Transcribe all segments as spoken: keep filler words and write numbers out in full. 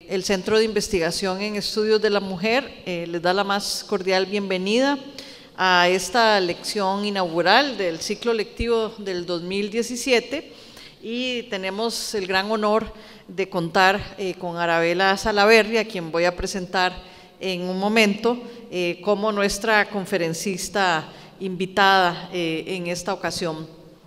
el Centro de Investigación en Estudios de la Mujer eh, les da la más cordial bienvenida a esta lección inaugural del ciclo lectivo del dos mil diecisiete, y tenemos el gran honor de contar eh, con Arabella Salaverry, a quien voy a presentar en un momento eh, como nuestra conferencista invitada eh, en esta ocasión.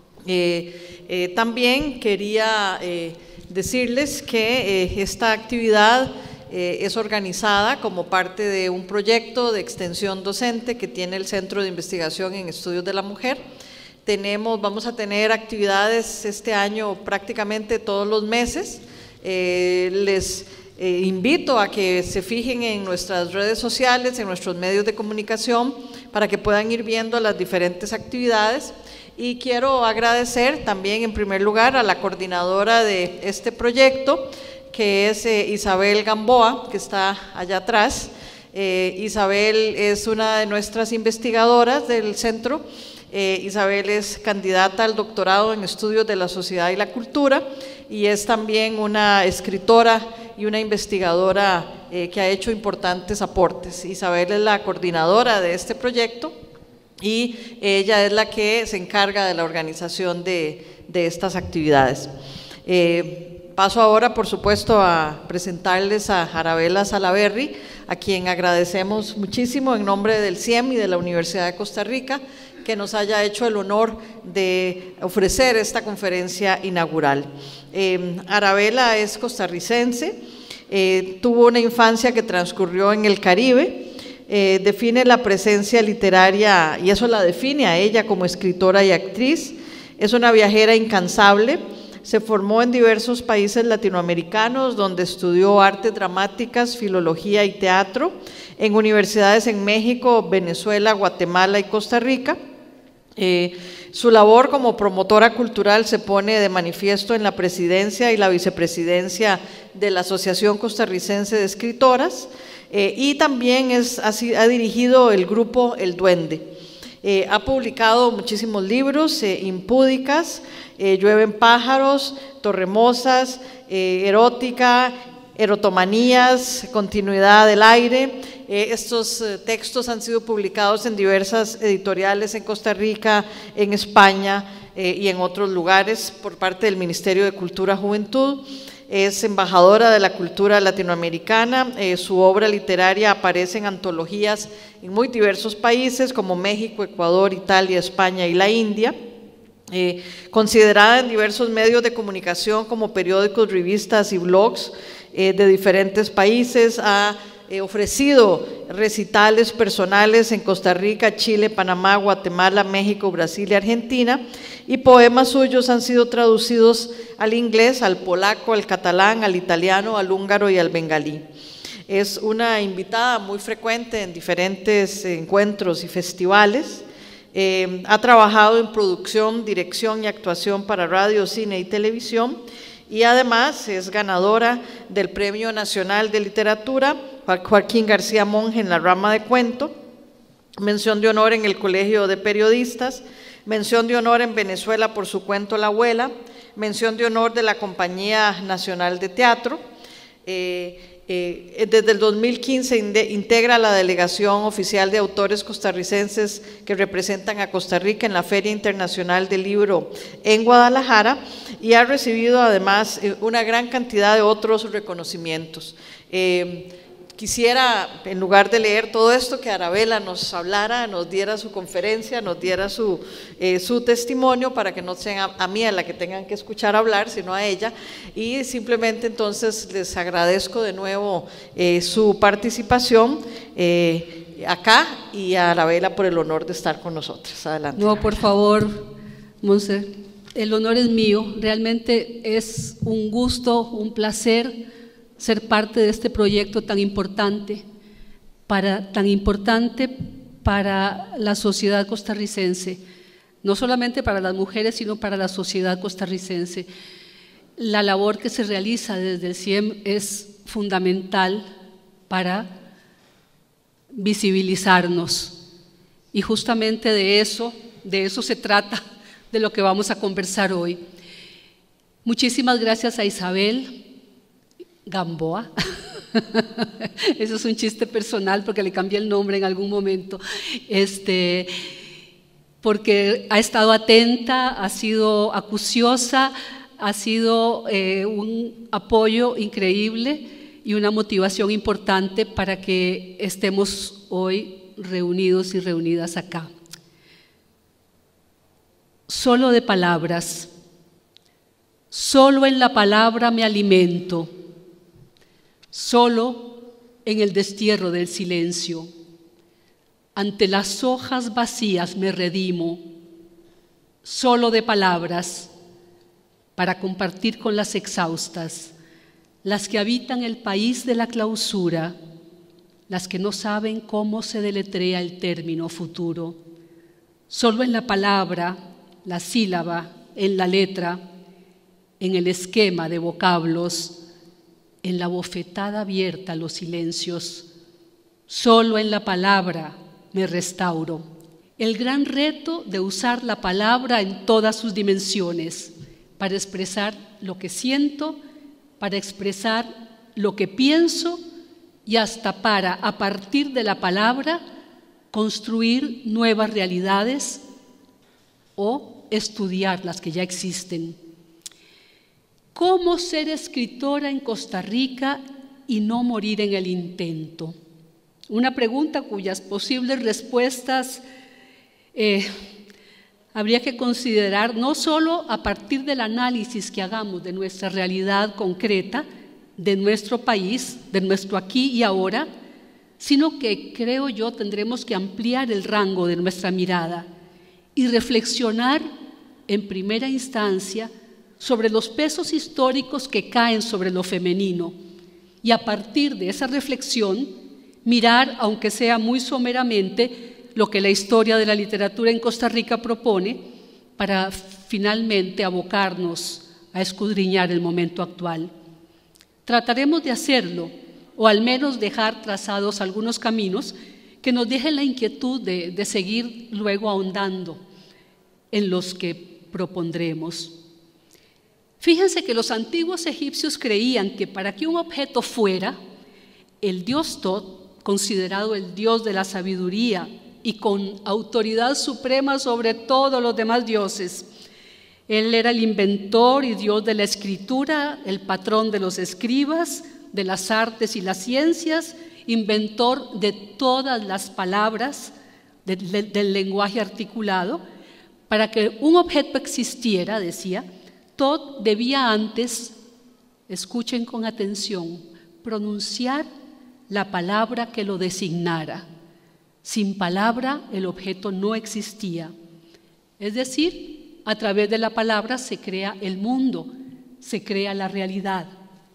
Eh, eh, también quería eh, decirles que eh, esta actividad eh, es organizada como parte de un proyecto de extensión docente que tiene el Centro de Investigación en Estudios de la Mujer. Tenemos, vamos a tener actividades este año prácticamente todos los meses. Eh, les eh, invito a que se fijen en nuestras redes sociales, en nuestros medios de comunicación, para que puedan ir viendo las diferentes actividades. Y quiero agradecer también en primer lugar a la coordinadora de este proyecto, que es eh, Isabel Gamboa, que está allá atrás. Eh, Isabel es una de nuestras investigadoras del centro. Eh, Isabel es candidata al doctorado en Estudios de la Sociedad y la Cultura, y es también una escritora y una investigadora eh, que ha hecho importantes aportes. Isabel es la coordinadora de este proyecto y ella es la que se encarga de la organización de, de estas actividades. Eh, paso ahora, por supuesto, a presentarles a Arabella Salaverry, a quien agradecemos muchísimo en nombre del C I E M y de la Universidad de Costa Rica que nos haya hecho el honor de ofrecer esta conferencia inaugural. Eh, Arabella es costarricense, eh, tuvo una infancia que transcurrió en el Caribe, eh, define la presencia literaria, y eso la define a ella como escritora y actriz. Es una viajera incansable, se formó en diversos países latinoamericanos donde estudió artes dramáticas, filología y teatro, en universidades en México, Venezuela, Guatemala y Costa Rica. Eh, su labor como promotora cultural se pone de manifiesto en la presidencia y la vicepresidencia de la Asociación Costarricense de Escritoras, eh, y también es, ha, ha dirigido el grupo El Duende. Eh, ha publicado muchísimos libros, eh, Impúdicas, eh, Llueven pájaros, Torremosas, eh, Erótica, Erotomanías, Continuidad del aire. Eh, estos eh, textos han sido publicados en diversas editoriales en Costa Rica, en España eh, y en otros lugares por parte del Ministerio de Cultura y Juventud. Es embajadora de la cultura latinoamericana. Eh, su obra literaria aparece en antologías en muy diversos países como México, Ecuador, Italia, España y la India. Eh, considerada en diversos medios de comunicación como periódicos, revistas y blogs eh, de diferentes países. Ha eh, ofrecido recitales personales en Costa Rica, Chile, Panamá, Guatemala, México, Brasil y Argentina, y poemas suyos han sido traducidos al inglés, al polaco, al catalán, al italiano, al húngaro y al bengalí. Es una invitada muy frecuente en diferentes encuentros y festivales. Eh, ha trabajado en producción, dirección y actuación para radio, cine y televisión, y además es ganadora del Premio Nacional de Literatura Joaquín García Monge en la rama de cuento, mención de honor en el Colegio de Periodistas, mención de honor en Venezuela por su cuento La Abuela, mención de honor de la Compañía Nacional de Teatro. Eh, Eh, desde el dos mil quince integra la delegación oficial de autores costarricenses que representan a Costa Rica en la Feria Internacional del Libro en Guadalajara, y ha recibido además una gran cantidad de otros reconocimientos. Eh, Quisiera, en lugar de leer todo esto, que Arabella nos hablara, nos diera su conferencia, nos diera su, eh, su testimonio, para que no sea a mí a la que tengan que escuchar hablar, sino a ella. Y simplemente entonces les agradezco de nuevo eh, su participación eh, acá, y a Arabella por el honor de estar con nosotros. Adelante. No, por favor, Monse, el honor es mío. Realmente es un gusto, un placer ser parte de este proyecto tan importante para, tan importante para la sociedad costarricense, no solamente para las mujeres, sino para la sociedad costarricense. La labor que se realiza desde el C I E M es fundamental para visibilizarnos, y justamente de eso, de eso se trata, de lo que vamos a conversar hoy. Muchísimas gracias a Isabel Gamboa Eso es un chiste personal porque le cambié el nombre en algún momento. Este, porque ha estado atenta, ha sido acuciosa, ha sido eh, un apoyo increíble y una motivación importante para que estemos hoy reunidos y reunidas acá. Solo de palabras, solo en la palabra me alimento, solo en el destierro del silencio. Ante las hojas vacías me redimo, solo de palabras, para compartir con las exhaustas, las que habitan el país de la clausura, las que no saben cómo se deletrea el término futuro. Solo en la palabra, la sílaba, en la letra, en el esquema de vocablos, en la bofetada abierta a los silencios. Solo en la palabra me restauro. El gran reto de usar la palabra en todas sus dimensiones, para expresar lo que siento, para expresar lo que pienso y hasta para, a partir de la palabra, construir nuevas realidades o estudiar las que ya existen. ¿Cómo ser escritora en Costa Rica y no morir en el intento? Una pregunta cuyas posibles respuestas eh, habría que considerar no solo a partir del análisis que hagamos de nuestra realidad concreta, de nuestro país, de nuestro aquí y ahora, sino que creo yo tendremos que ampliar el rango de nuestra mirada y reflexionar en primera instancia sobre los pesos históricos que caen sobre lo femenino y a partir de esa reflexión mirar, aunque sea muy someramente, lo que la historia de la literatura en Costa Rica propone para finalmente abocarnos a escudriñar el momento actual. Trataremos de hacerlo, o al menos dejar trazados algunos caminos que nos dejen la inquietud de, de seguir luego ahondando en los que propondremos. Fíjense que los antiguos egipcios creían que para que un objeto fuera, el dios Tot, considerado el dios de la sabiduría y con autoridad suprema sobre todos los demás dioses, él era el inventor y dios de la escritura, el patrón de los escribas, de las artes y las ciencias, inventor de todas las palabras de, de, del lenguaje articulado. Para que un objeto existiera, decía, Tot debía antes, escuchen con atención, pronunciar la palabra que lo designara. Sin palabra el objeto no existía. Es decir, a través de la palabra se crea el mundo, se crea la realidad.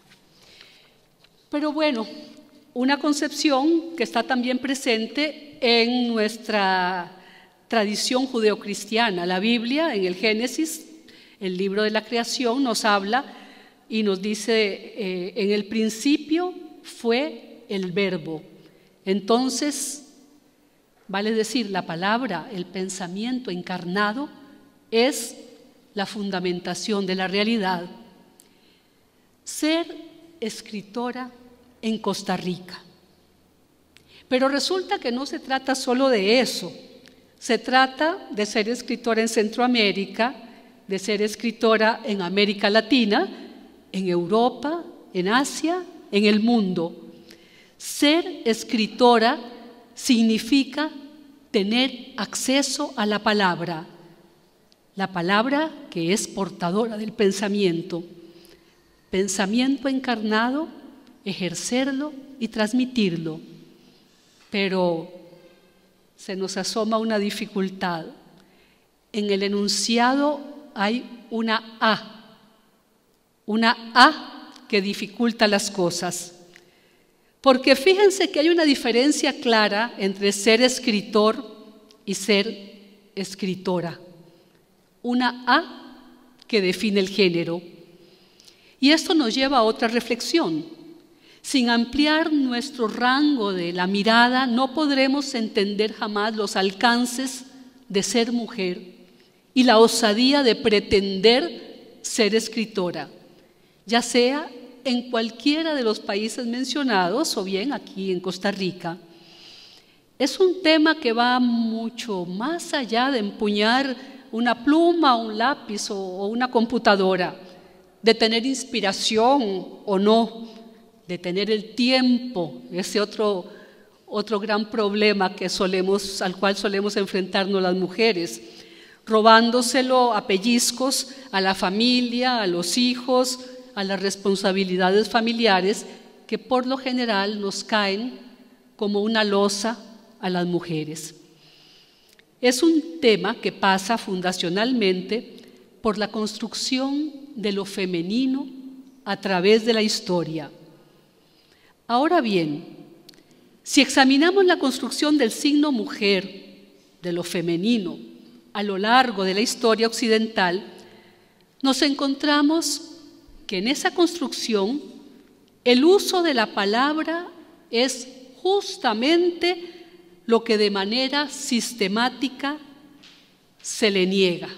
Pero bueno, una concepción que está también presente en nuestra tradición judeocristiana. La Biblia, en el Génesis, el libro de la creación, nos habla y nos dice, eh, en el principio fue el verbo. Entonces, vale decir, la palabra, el pensamiento encarnado, es la fundamentación de la realidad. Ser escritora en Costa Rica. Pero resulta que no se trata solo de eso. Se trata de ser escritora en Centroamérica, de ser escritora en América Latina, en Europa, en Asia, en el mundo. Ser escritora significa tener acceso a la palabra, la palabra que es portadora del pensamiento, pensamiento encarnado, ejercerlo y transmitirlo. Pero se nos asoma una dificultad. En el enunciado hay una A, una A que dificulta las cosas. Porque fíjense que hay una diferencia clara entre ser escritor y ser escritora. Una A que define el género. Y esto nos lleva a otra reflexión. Sin ampliar nuestro rango de la mirada, no podremos entender jamás los alcances de ser mujer y la osadía de pretender ser escritora, ya sea en cualquiera de los países mencionados o bien aquí en Costa Rica. Es un tema que va mucho más allá de empuñar una pluma, un lápiz o una computadora, de tener inspiración o no, de tener el tiempo, ese otro, otro gran problema que solemos, al cual solemos enfrentarnos las mujeres, robándoselo a pellizcos a la familia, a los hijos, a las responsabilidades familiares que por lo general nos caen como una losa a las mujeres. Es un tema que pasa fundacionalmente por la construcción de lo femenino a través de la historia. Ahora bien, si examinamos la construcción del signo mujer, de lo femenino, a lo largo de la historia occidental, nos encontramos que en esa construcción el uso de la palabra es justamente lo que de manera sistemática se le niega.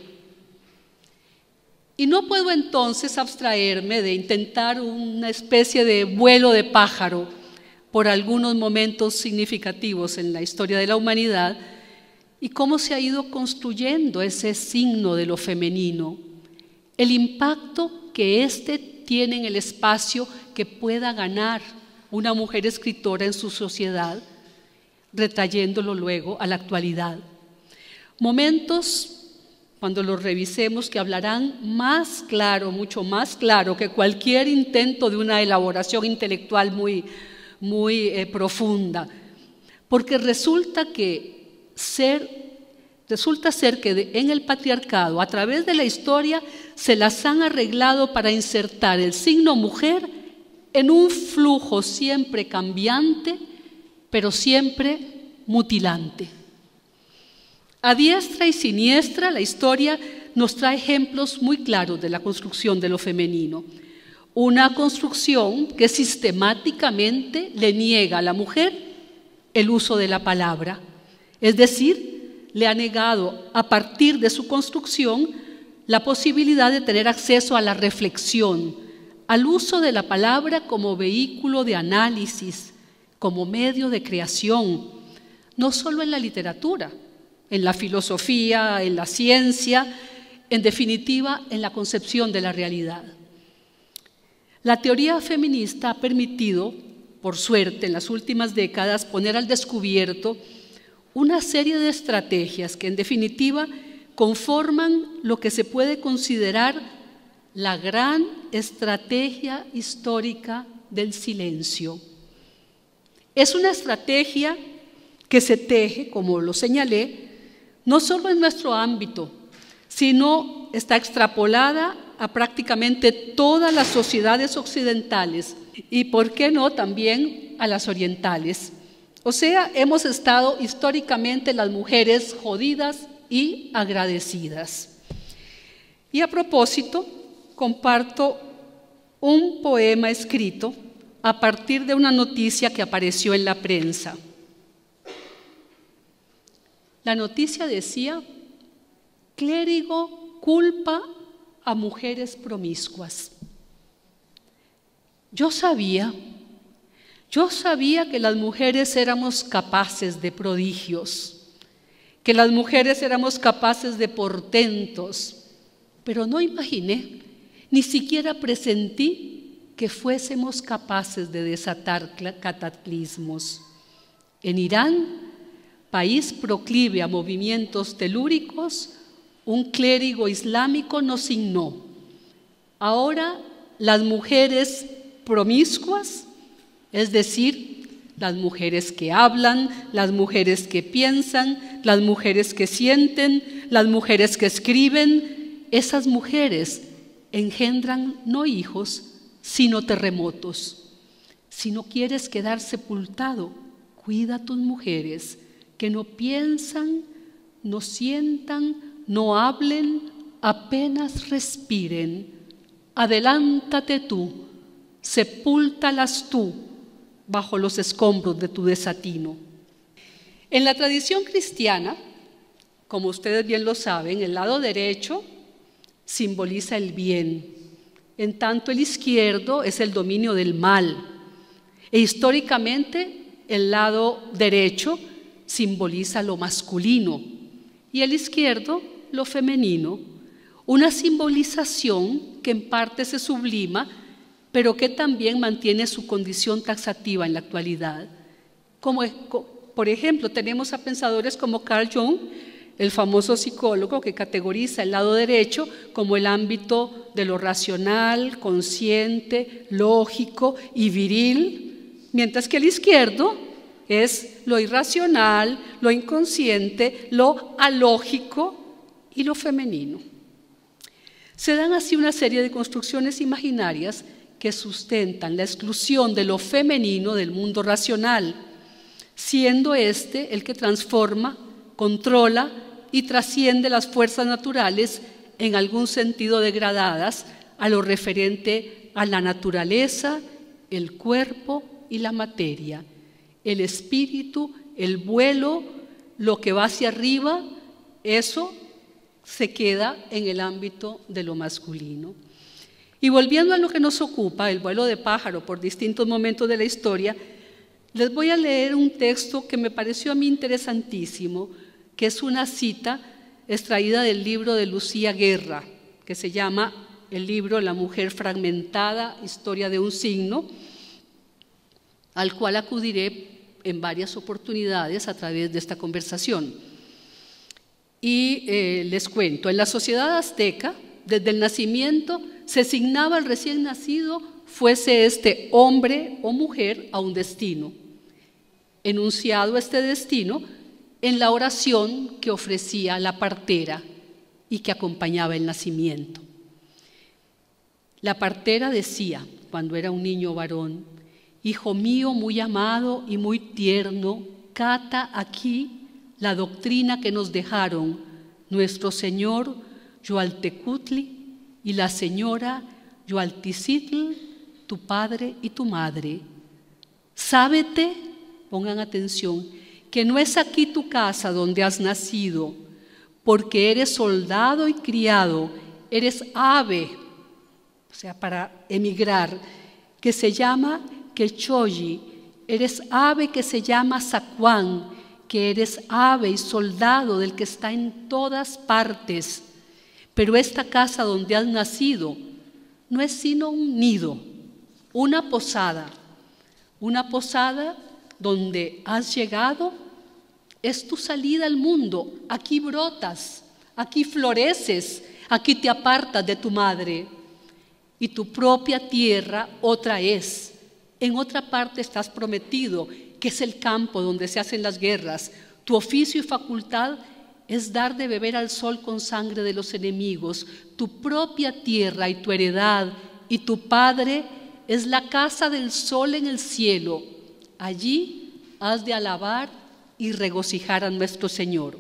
Y no puedo entonces abstraerme de intentar una especie de vuelo de pájaro por algunos momentos significativos en la historia de la humanidad y cómo se ha ido construyendo ese signo de lo femenino, el impacto que éste tiene en el espacio que pueda ganar una mujer escritora en su sociedad, retrayéndolo luego a la actualidad. Momentos, cuando los revisemos, que hablarán más claro, mucho más claro que cualquier intento de una elaboración intelectual muy, muy eh, profunda, porque resulta que ser, resulta ser que de, en el patriarcado, a través de la historia, se las han arreglado para insertar el signo mujer en un flujo siempre cambiante, pero siempre mutilante. A diestra y siniestra, la historia nos trae ejemplos muy claros de la construcción de lo femenino. Una construcción que sistemáticamente le niega a la mujer el uso de la palabra, es decir, le ha negado a partir de su construcción la posibilidad de tener acceso a la reflexión, al uso de la palabra como vehículo de análisis, como medio de creación, no solo en la literatura, en la filosofía, en la ciencia, en definitiva, en la concepción de la realidad. La teoría feminista ha permitido, por suerte, en las últimas décadas, poner al descubierto una serie de estrategias que, en definitiva, conforman lo que se puede considerar la gran estrategia histórica del silencio. Es una estrategia que se teje, como lo señalé, no solo en nuestro ámbito, sino está extrapolada a prácticamente todas las sociedades occidentales y, ¿por qué no?, también a las orientales. O sea, hemos estado históricamente las mujeres jodidas y agradecidas. Y a propósito, comparto un poema escrito a partir de una noticia que apareció en la prensa. La noticia decía: clérigo culpa a mujeres promiscuas. Yo sabía, yo sabía que las mujeres éramos capaces de prodigios, que las mujeres éramos capaces de portentos, pero no imaginé, ni siquiera presentí que fuésemos capaces de desatar cataclismos. En Irán, país proclive a movimientos telúricos, un clérigo islámico nos signó: ahora las mujeres promiscuas, es decir, las mujeres que hablan, las mujeres que piensan, las mujeres que sienten, las mujeres que escriben, esas mujeres engendran no hijos, sino terremotos. Si no quieres quedar sepultado, cuida a tus mujeres, que no piensan, no sientan, no hablen, apenas respiren. Adelántate tú, sepúltalas tú bajo los escombros de tu desatino. En la tradición cristiana, como ustedes bien lo saben, el lado derecho simboliza el bien, en tanto el izquierdo es el dominio del mal. E históricamente el lado derecho simboliza lo masculino y el izquierdo lo femenino. Una simbolización que en parte se sublima, pero que también mantiene su condición taxativa en la actualidad. Como, por ejemplo, tenemos a pensadores como Carl Jung, el famoso psicólogo que categoriza el lado derecho como el ámbito de lo racional, consciente, lógico y viril, mientras que el izquierdo es lo irracional, lo inconsciente, lo alógico y lo femenino. Se dan así una serie de construcciones imaginarias que sustentan la exclusión de lo femenino del mundo racional, siendo este el que transforma, controla y trasciende las fuerzas naturales en algún sentido degradadas a lo referente a la naturaleza, el cuerpo y la materia, el espíritu, el vuelo, lo que va hacia arriba, eso se queda en el ámbito de lo masculino. Y volviendo a lo que nos ocupa, el vuelo de pájaro por distintos momentos de la historia, les voy a leer un texto que me pareció a mí interesantísimo, que es una cita extraída del libro de Lucía Guerra, que se llama el libro La mujer fragmentada, historia de un signo, al cual acudiré en varias oportunidades a través de esta conversación. Y eh, les cuento, en la sociedad azteca, desde el nacimiento, se asignaba al recién nacido, fuese este hombre o mujer, a un destino. Enunciado este destino en la oración que ofrecía la partera y que acompañaba el nacimiento. La partera decía, cuando era un niño varón: hijo mío muy amado y muy tierno, cata aquí la doctrina que nos dejaron nuestro señor Yoaltecutli y la señora Yoalticitl, tu padre y tu madre. Sábete, pongan atención, que no es aquí tu casa donde has nacido, porque eres soldado y criado, eres ave, o sea, para emigrar, que se llama Quechoyi, eres ave que se llama Zacuán, que eres ave y soldado del que está en todas partes. Pero esta casa donde has nacido no es sino un nido, una posada, una posada donde has llegado, es tu salida al mundo. Aquí brotas, aquí floreces, aquí te apartas de tu madre. Y tu propia tierra otra es. En otra parte estás prometido, que es el campo donde se hacen las guerras. Tu oficio y facultad es dar de beber al sol con sangre de los enemigos. Tu propia tierra y tu heredad y tu padre es la casa del sol en el cielo. Allí has de alabar y regocijar a nuestro Señor.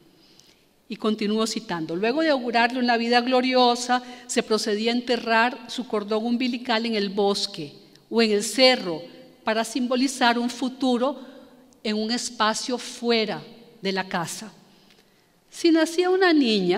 Y continúo citando. Luego de augurarle una vida gloriosa, se procedía a enterrar su cordón umbilical en el bosque o en el cerro para simbolizar un futuro en un espacio fuera de la casa. Si nacía una niña,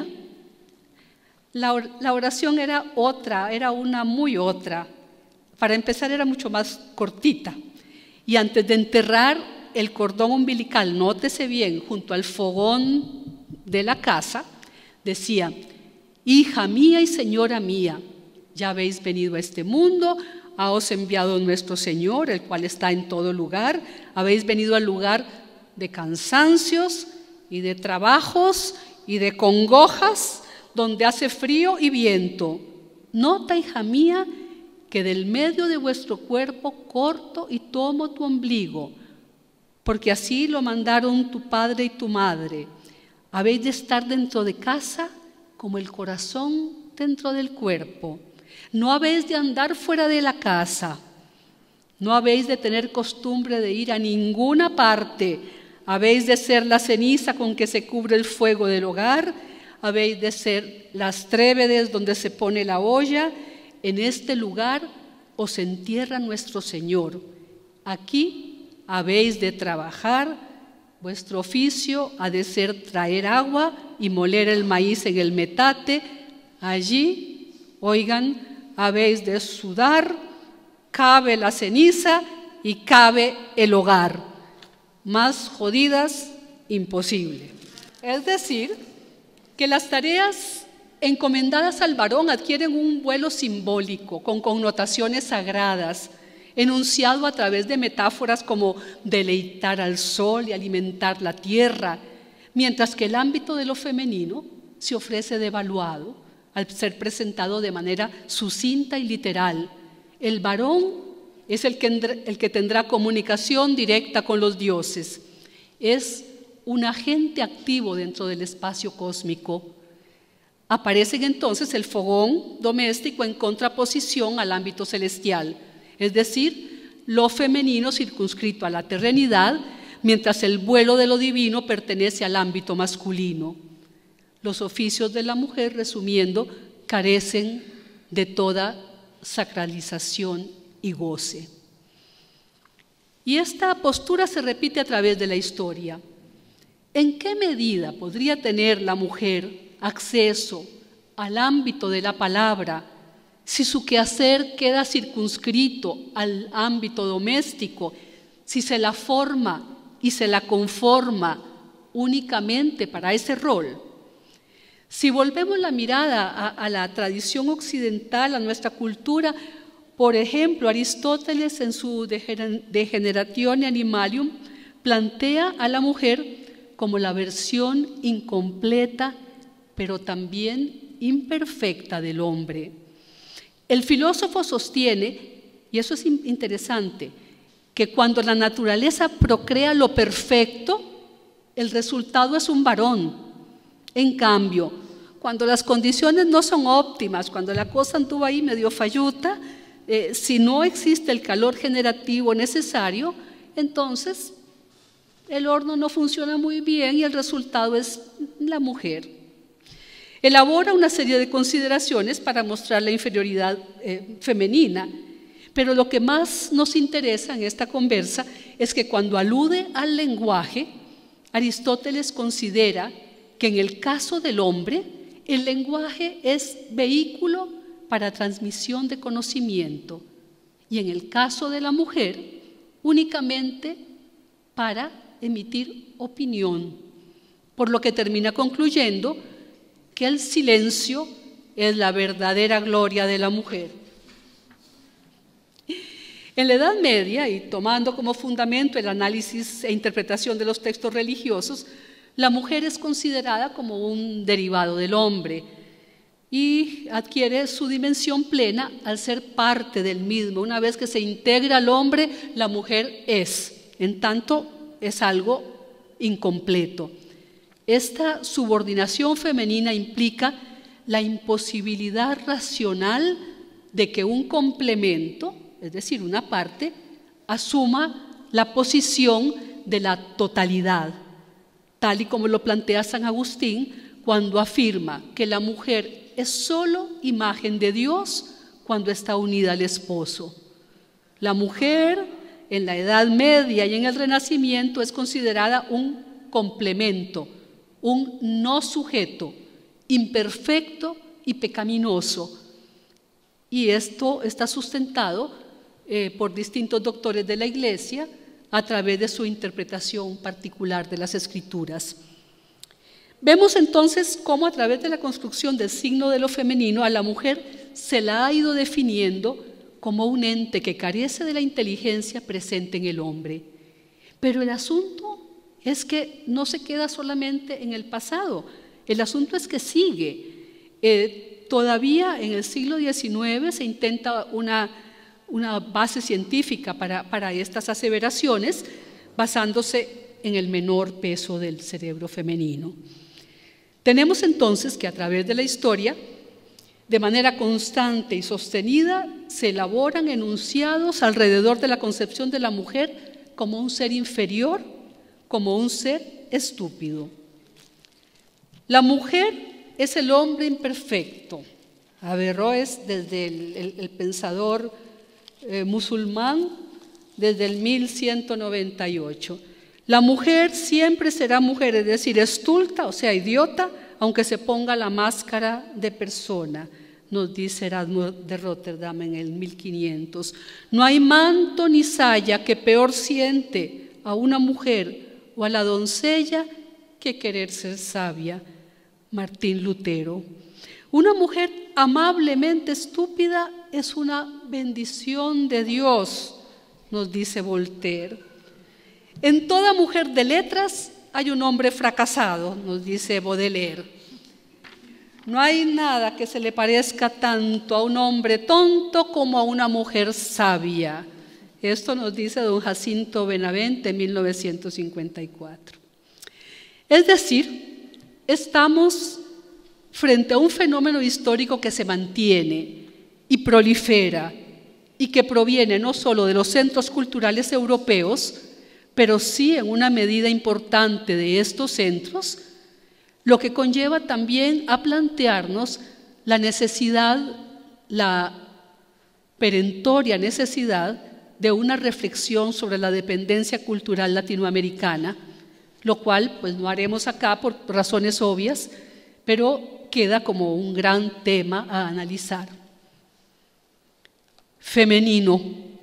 la oración era otra, era una muy otra. Para empezar era mucho más cortita. Y antes de enterrar el cordón umbilical, nótese bien, junto al fogón de la casa, decía: hija mía y señora mía, ya habéis venido a este mundo, haos enviado nuestro Señor, el cual está en todo lugar, habéis venido al lugar de cansancios y de trabajos y de congojas, donde hace frío y viento. Nota, hija mía, que del medio de vuestro cuerpo corto y tomo tu ombligo, porque así lo mandaron tu padre y tu madre. Habéis de estar dentro de casa como el corazón dentro del cuerpo. No habéis de andar fuera de la casa. No habéis de tener costumbre de ir a ninguna parte. Habéis de ser la ceniza con que se cubre el fuego del hogar. Habéis de ser las trébedes donde se pone la olla. En este lugar os entierra nuestro Señor. Aquí habéis de trabajar, vuestro oficio ha de ser traer agua y moler el maíz en el metate. Allí, oigan, habéis de sudar, cabe la ceniza y cabe el hogar. Más jodidas, imposible. Es decir, que las tareas encomendadas al varón adquieren un vuelo simbólico, con connotaciones sagradas, enunciado a través de metáforas como deleitar al sol y alimentar la tierra, mientras que el ámbito de lo femenino se ofrece devaluado al ser presentado de manera sucinta y literal. El varón es el que, el que tendrá comunicación directa con los dioses. Es un agente activo dentro del espacio cósmico. Aparece entonces el fogón doméstico en contraposición al ámbito celestial, es decir, lo femenino circunscrito a la terrenidad, mientras el vuelo de lo divino pertenece al ámbito masculino. Los oficios de la mujer, resumiendo, carecen de toda sacralización y goce. Y esta postura se repite a través de la historia. ¿En qué medida podría tener la mujer acceso al ámbito de la palabra si su quehacer queda circunscrito al ámbito doméstico, si se la forma y se la conforma únicamente para ese rol? Si volvemos la mirada a, a la tradición occidental, a nuestra cultura, por ejemplo, Aristóteles en su De Generatione Animalium plantea a la mujer como la versión incompleta, pero también imperfecta del hombre. El filósofo sostiene, y eso es interesante, que cuando la naturaleza procrea lo perfecto, el resultado es un varón. En cambio, cuando las condiciones no son óptimas, cuando la cosa anduvo ahí medio falluta, eh, si no existe el calor generativo necesario, entonces el horno no funciona muy bien y el resultado es la mujer. Elabora una serie de consideraciones para mostrar la inferioridad eh, femenina, pero lo que más nos interesa en esta conversa es que cuando alude al lenguaje, Aristóteles considera que en el caso del hombre, el lenguaje es vehículo para transmisión de conocimiento y en el caso de la mujer, únicamente para emitir opinión, por lo que termina concluyendo que el silencio es la verdadera gloria de la mujer. En la Edad Media, y tomando como fundamento el análisis e interpretación de los textos religiosos, la mujer es considerada como un derivado del hombre y adquiere su dimensión plena al ser parte del mismo. Una vez que se integra al hombre, la mujer es, en tanto es algo incompleto. Esta subordinación femenina implica la imposibilidad racional de que un complemento, es decir, una parte, asuma la posición de la totalidad, tal y como lo plantea San Agustín cuando afirma que la mujer es solo imagen de Dios cuando está unida al esposo. La mujer en la Edad Media y en el Renacimiento es considerada un complemento, un no sujeto, imperfecto y pecaminoso. Y esto está sustentado eh, por distintos doctores de la Iglesia a través de su interpretación particular de las Escrituras. Vemos entonces cómo a través de la construcción del signo de lo femenino a la mujer se la ha ido definiendo como un ente que carece de la inteligencia presente en el hombre. Pero el asunto es que no se queda solamente en el pasado, el asunto es que sigue. Eh, todavía en el siglo diecinueve se intenta una, una base científica para, para estas aseveraciones, basándose en el menor peso del cerebro femenino. Tenemos entonces que a través de la historia, de manera constante y sostenida, se elaboran enunciados alrededor de la concepción de la mujer como un ser inferior, como un ser estúpido. La mujer es el hombre imperfecto. Averroes, desde el, el, el pensador eh, musulmán, desde el mil ciento noventa y ocho. La mujer siempre será mujer, es decir, estulta, o sea, idiota, aunque se ponga la máscara de persona. nos dice Erasmo de Rotterdam en el mil quinientos. No hay manto ni saya que peor siente a una mujer o a la doncella que querer ser sabia. Martín Lutero. Una mujer amablemente estúpida es una bendición de Dios, nos dice Voltaire. En toda mujer de letras hay un hombre fracasado, nos dice Baudelaire. No hay nada que se le parezca tanto a un hombre tonto como a una mujer sabia. Esto nos dice don Jacinto Benavente en mil novecientos cincuenta y cuatro. Es decir, estamos frente a un fenómeno histórico que se mantiene y prolifera y que proviene no solo de los centros culturales europeos, pero sí en una medida importante de estos centros, lo que conlleva también a plantearnos la necesidad, la perentoria necesidad de una reflexión sobre la dependencia cultural latinoamericana, lo cual pues no haremos acá por razones obvias, pero queda como un gran tema a analizar. Femenino,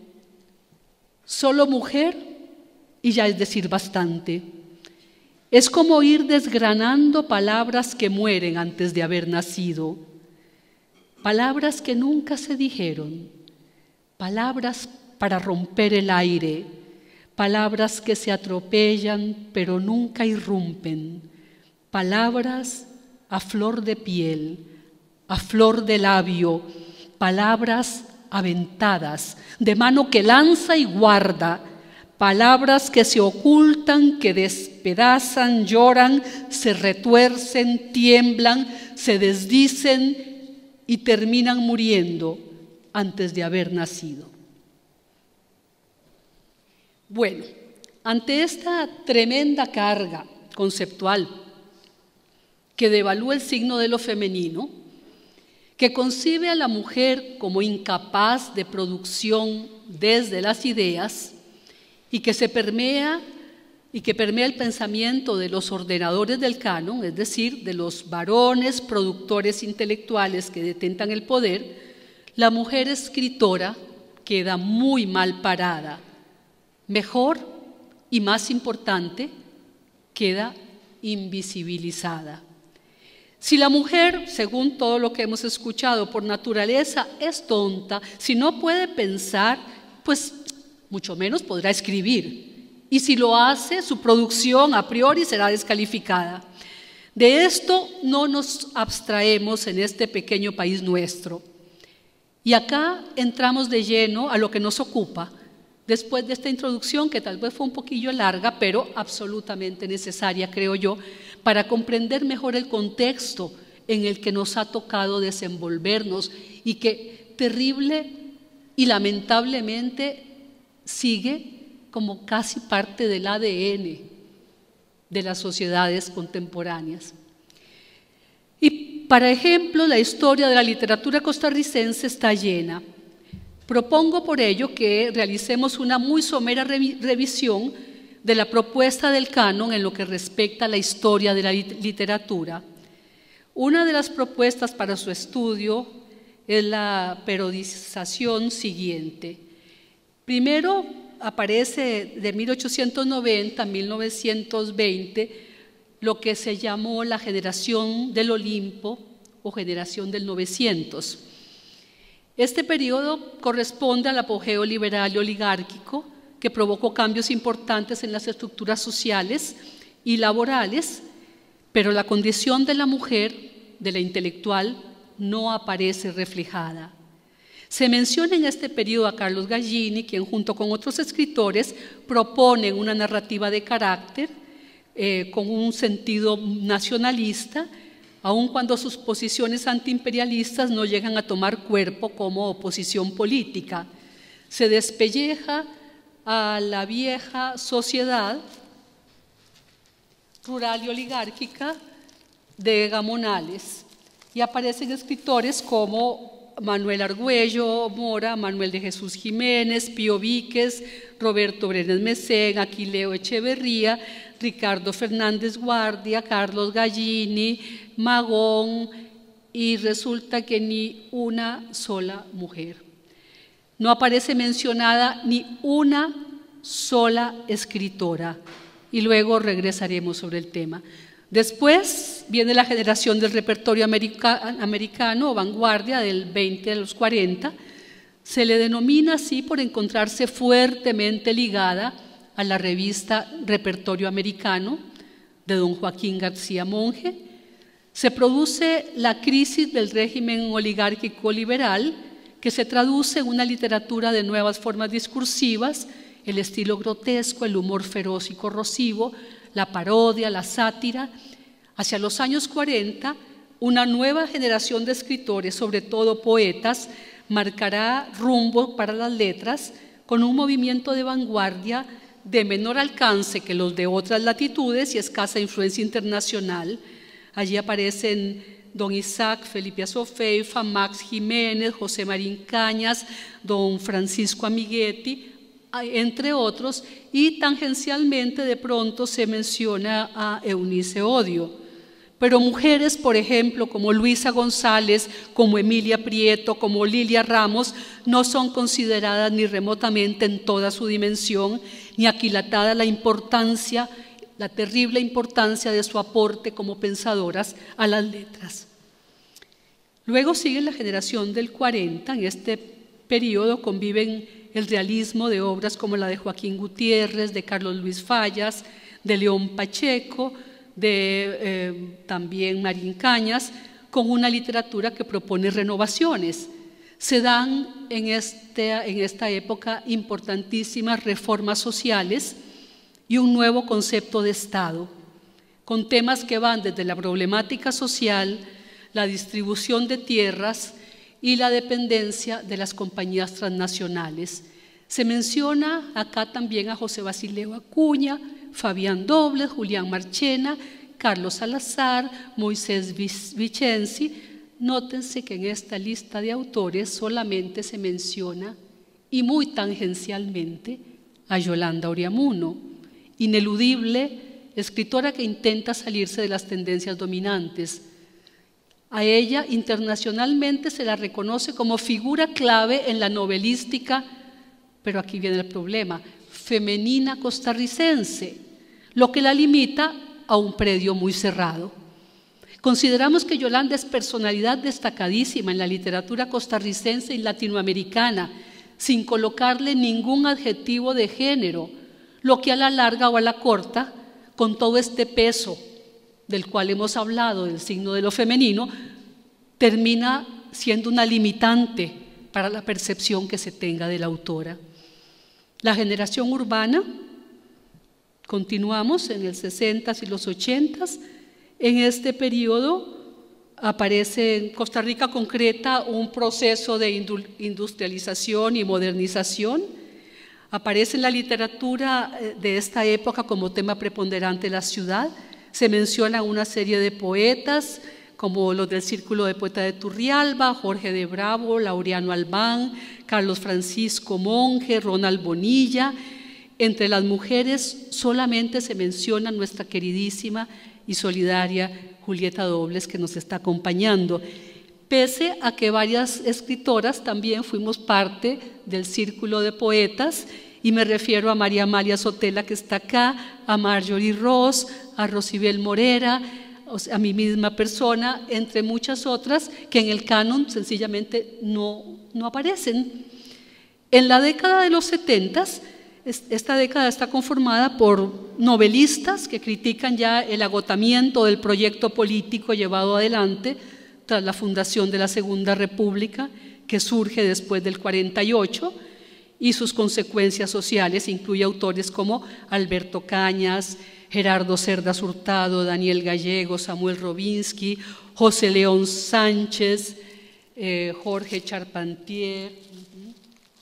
solo mujer y ya es decir bastante. Es como ir desgranando palabras que mueren antes de haber nacido, palabras que nunca se dijeron, palabras para romper el aire, palabras que se atropellan pero nunca irrumpen, palabras a flor de piel, a flor de labio, palabras aventadas, de mano que lanza y guarda, palabras que se ocultan, que despedazan, lloran, se retuercen, tiemblan, se desdicen y terminan muriendo antes de haber nacido. Bueno, ante esta tremenda carga conceptual que devalúa el signo de lo femenino, que concibe a la mujer como incapaz de producción desde las ideas, y que se permea y que permea el pensamiento de los ordenadores del canon, es decir, de los varones productores intelectuales que detentan el poder, la mujer escritora queda muy mal parada. Mejor y más importante, queda invisibilizada. Si la mujer, según todo lo que hemos escuchado, por naturaleza es tonta, si no puede pensar, pues mucho menos podrá escribir. Y si lo hace, su producción a priori será descalificada. De esto no nos abstraemos en este pequeño país nuestro. Y acá entramos de lleno a lo que nos ocupa, después de esta introducción que tal vez fue un poquillo larga, pero absolutamente necesaria, creo yo, para comprender mejor el contexto en el que nos ha tocado desenvolvernos y que terrible y lamentablemente sigue como casi parte del A D N de las sociedades contemporáneas. Y, para ejemplo, la historia de la literatura costarricense está llena. Propongo por ello que realicemos una muy somera revi- revisión de la propuesta del canon en lo que respecta a la historia de la lit- literatura. Una de las propuestas para su estudio es la periodización siguiente. Primero aparece de mil ochocientos noventa a mil novecientos veinte lo que se llamó la generación del Olimpo o generación del novecientos. Este periodo corresponde al apogeo liberal y oligárquico que provocó cambios importantes en las estructuras sociales y laborales, pero la condición de la mujer, de la intelectual, no aparece reflejada. Se menciona en este periodo a Carlos Gallini, quien junto con otros escritores proponen una narrativa de carácter eh, con un sentido nacionalista, aun cuando sus posiciones antiimperialistas no llegan a tomar cuerpo como oposición política. Se despelleja a la vieja sociedad rural y oligárquica de gamonales y aparecen escritores como Manuel Argüello Mora, Manuel de Jesús Jiménez, Pío Víquez, Roberto Brenes Mesén, Aquileo Echeverría, Ricardo Fernández Guardia, Carlos Gallini, Magón y resulta que ni una sola mujer. No aparece mencionada ni una sola escritora, y luego regresaremos sobre el tema. Después viene la generación del repertorio america, americano o vanguardia del veinte a los cuarenta. Se le denomina así por encontrarse fuertemente ligada a la revista Repertorio Americano de don Joaquín García Monge. Se produce la crisis del régimen oligárquico liberal, que se traduce en una literatura de nuevas formas discursivas, el estilo grotesco, el humor feroz y corrosivo, la parodia, la sátira. Hacia los años cuarenta, una nueva generación de escritores, sobre todo poetas, marcará rumbo para las letras con un movimiento de vanguardia de menor alcance que los de otras latitudes y escasa influencia internacional. Allí aparecen don Isaac Felipe Azofeifa, Max Jiménez, José Marín Cañas, don Francisco Amiguetti, entre otros, y tangencialmente de pronto se menciona a Eunice Odio. Pero mujeres, por ejemplo, como Luisa González, como Emilia Prieto, como Lilia Ramos, no son consideradas ni remotamente en toda su dimensión, ni aquilatada la importancia, la terrible importancia de su aporte como pensadoras a las letras. Luego sigue la generación del cuarenta. En este periodo conviven el realismo de obras como la de Joaquín Gutiérrez, de Carlos Luis Fallas, de León Pacheco, de eh, también Marín Cañas, con una literatura que propone renovaciones. Se dan en, este, en esta época importantísimas reformas sociales y un nuevo concepto de Estado, con temas que van desde la problemática social, la distribución de tierras y la dependencia de las compañías transnacionales. Se menciona acá también a José Basilio Acuña, Fabián Dobles, Julián Marchena, Carlos Salazar, Moisés Vicenzi. Nótense que en esta lista de autores solamente se menciona, y muy tangencialmente, a Yolanda Oriamuno, ineludible escritora que intenta salirse de las tendencias dominantes. A ella internacionalmente se la reconoce como figura clave en la novelística, pero aquí viene el problema, femenina costarricense, lo que la limita a un predio muy cerrado. Consideramos que Yolanda es personalidad destacadísima en la literatura costarricense y latinoamericana, sin colocarle ningún adjetivo de género, lo que a la larga o a la corta, con todo este peso del cual hemos hablado, del signo de lo femenino, termina siendo una limitante para la percepción que se tenga de la autora. La generación urbana, continuamos en el sesentas y los ochentas. En este periodo aparece en Costa Rica concreta un proceso de industrialización y modernización. Aparece en la literatura de esta época como tema preponderante la ciudad. Se menciona una serie de poetas como los del Círculo de Poetas de Turrialba, Jorge de Bravo, Laureano Albán, Carlos Francisco Monge, Ronald Bonilla. Entre las mujeres solamente se menciona nuestra queridísima y solidaria Julieta Dobles, que nos está acompañando, pese a que varias escritoras también fuimos parte del Círculo de Poetas, y me refiero a María Amalia Sotela, que está acá, a Marjorie Ross, a Rosibel Morera, o sea, a mi misma persona, entre muchas otras que en el canon sencillamente no, no aparecen. En la década de los setentas, esta década está conformada por novelistas que critican ya el agotamiento del proyecto político llevado adelante tras la fundación de la Segunda República, que surge después del cuarenta y ocho, y sus consecuencias sociales. Incluye autores como Alberto Cañas, Gerardo Cerdas Hurtado, Daniel Gallego, Samuel Robinsky, José León Sánchez, eh, Jorge Charpentier, uh-huh.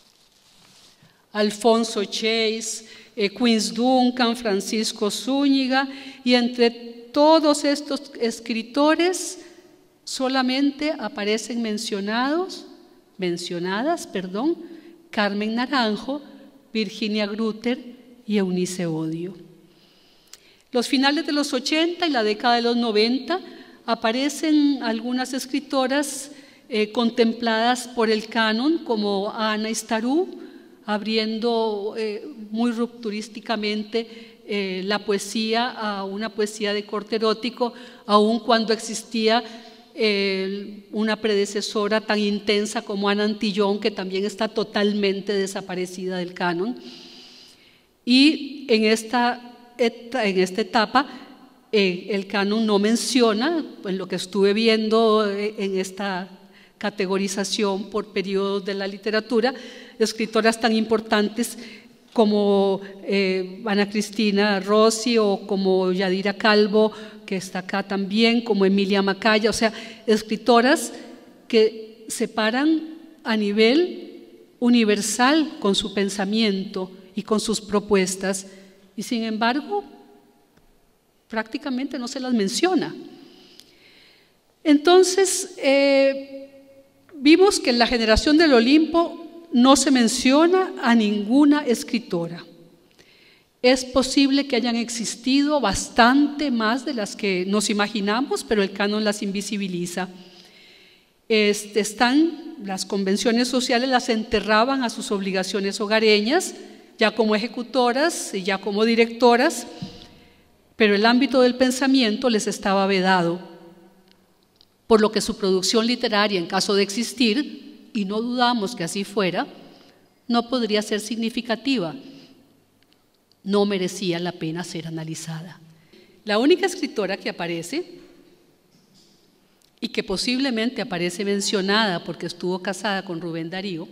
Alfonso Chase, eh, Queens Duncan, Francisco Zúñiga, y entre todos estos escritores solamente aparecen mencionados, mencionadas, perdón, Carmen Naranjo, Virginia Grutter y Eunice Odio. Los finales de los ochenta y la década de los noventa aparecen algunas escritoras eh, contempladas por el canon, como Ana Istarú, abriendo eh, muy rupturísticamente eh, la poesía a una poesía de corte erótico, aun cuando existía eh, una predecesora tan intensa como Ana Antillón, que también está totalmente desaparecida del canon. Y en esta, en esta etapa eh, el canon no menciona, en lo que estuve viendo eh, en esta categorización por periodos de la literatura, escritoras tan importantes como eh, Ana Cristina Rossi o como Yadira Calvo, que está acá también, como Emilia Macaya, o sea, escritoras que se paran a nivel universal con su pensamiento y con sus propuestas, y sin embargo prácticamente no se las menciona. Entonces eh, vimos que en la generación del Olimpo no se menciona a ninguna escritora. Es posible que hayan existido bastante más de las que nos imaginamos, pero el canon las invisibiliza. Este, están, las convenciones sociales las enterraban a sus obligaciones hogareñas, ya como ejecutoras y ya como directoras, pero el ámbito del pensamiento les estaba vedado, por lo que su producción literaria, en caso de existir, y no dudamos que así fuera, no podría ser significativa, no merecía la pena ser analizada. La única escritora que aparece, y que posiblemente aparece mencionada porque estuvo casada con Rubén Darío,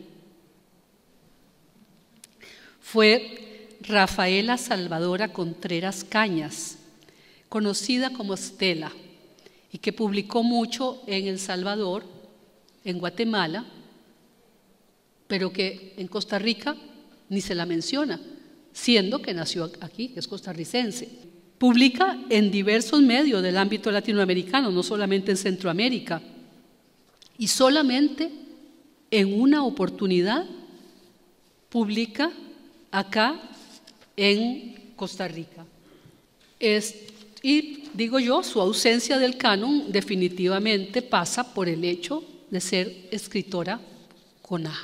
fue Rafaela Salvadora Contreras Cañas, conocida como Estela, y que publicó mucho en El Salvador, en Guatemala, pero que en Costa Rica ni se la menciona, siendo que nació aquí, que es costarricense. Publica en diversos medios del ámbito latinoamericano, no solamente en Centroamérica, y solamente en una oportunidad publica acá en Costa Rica. Es, y digo yo, su ausencia del canon definitivamente pasa por el hecho de ser escritora con A.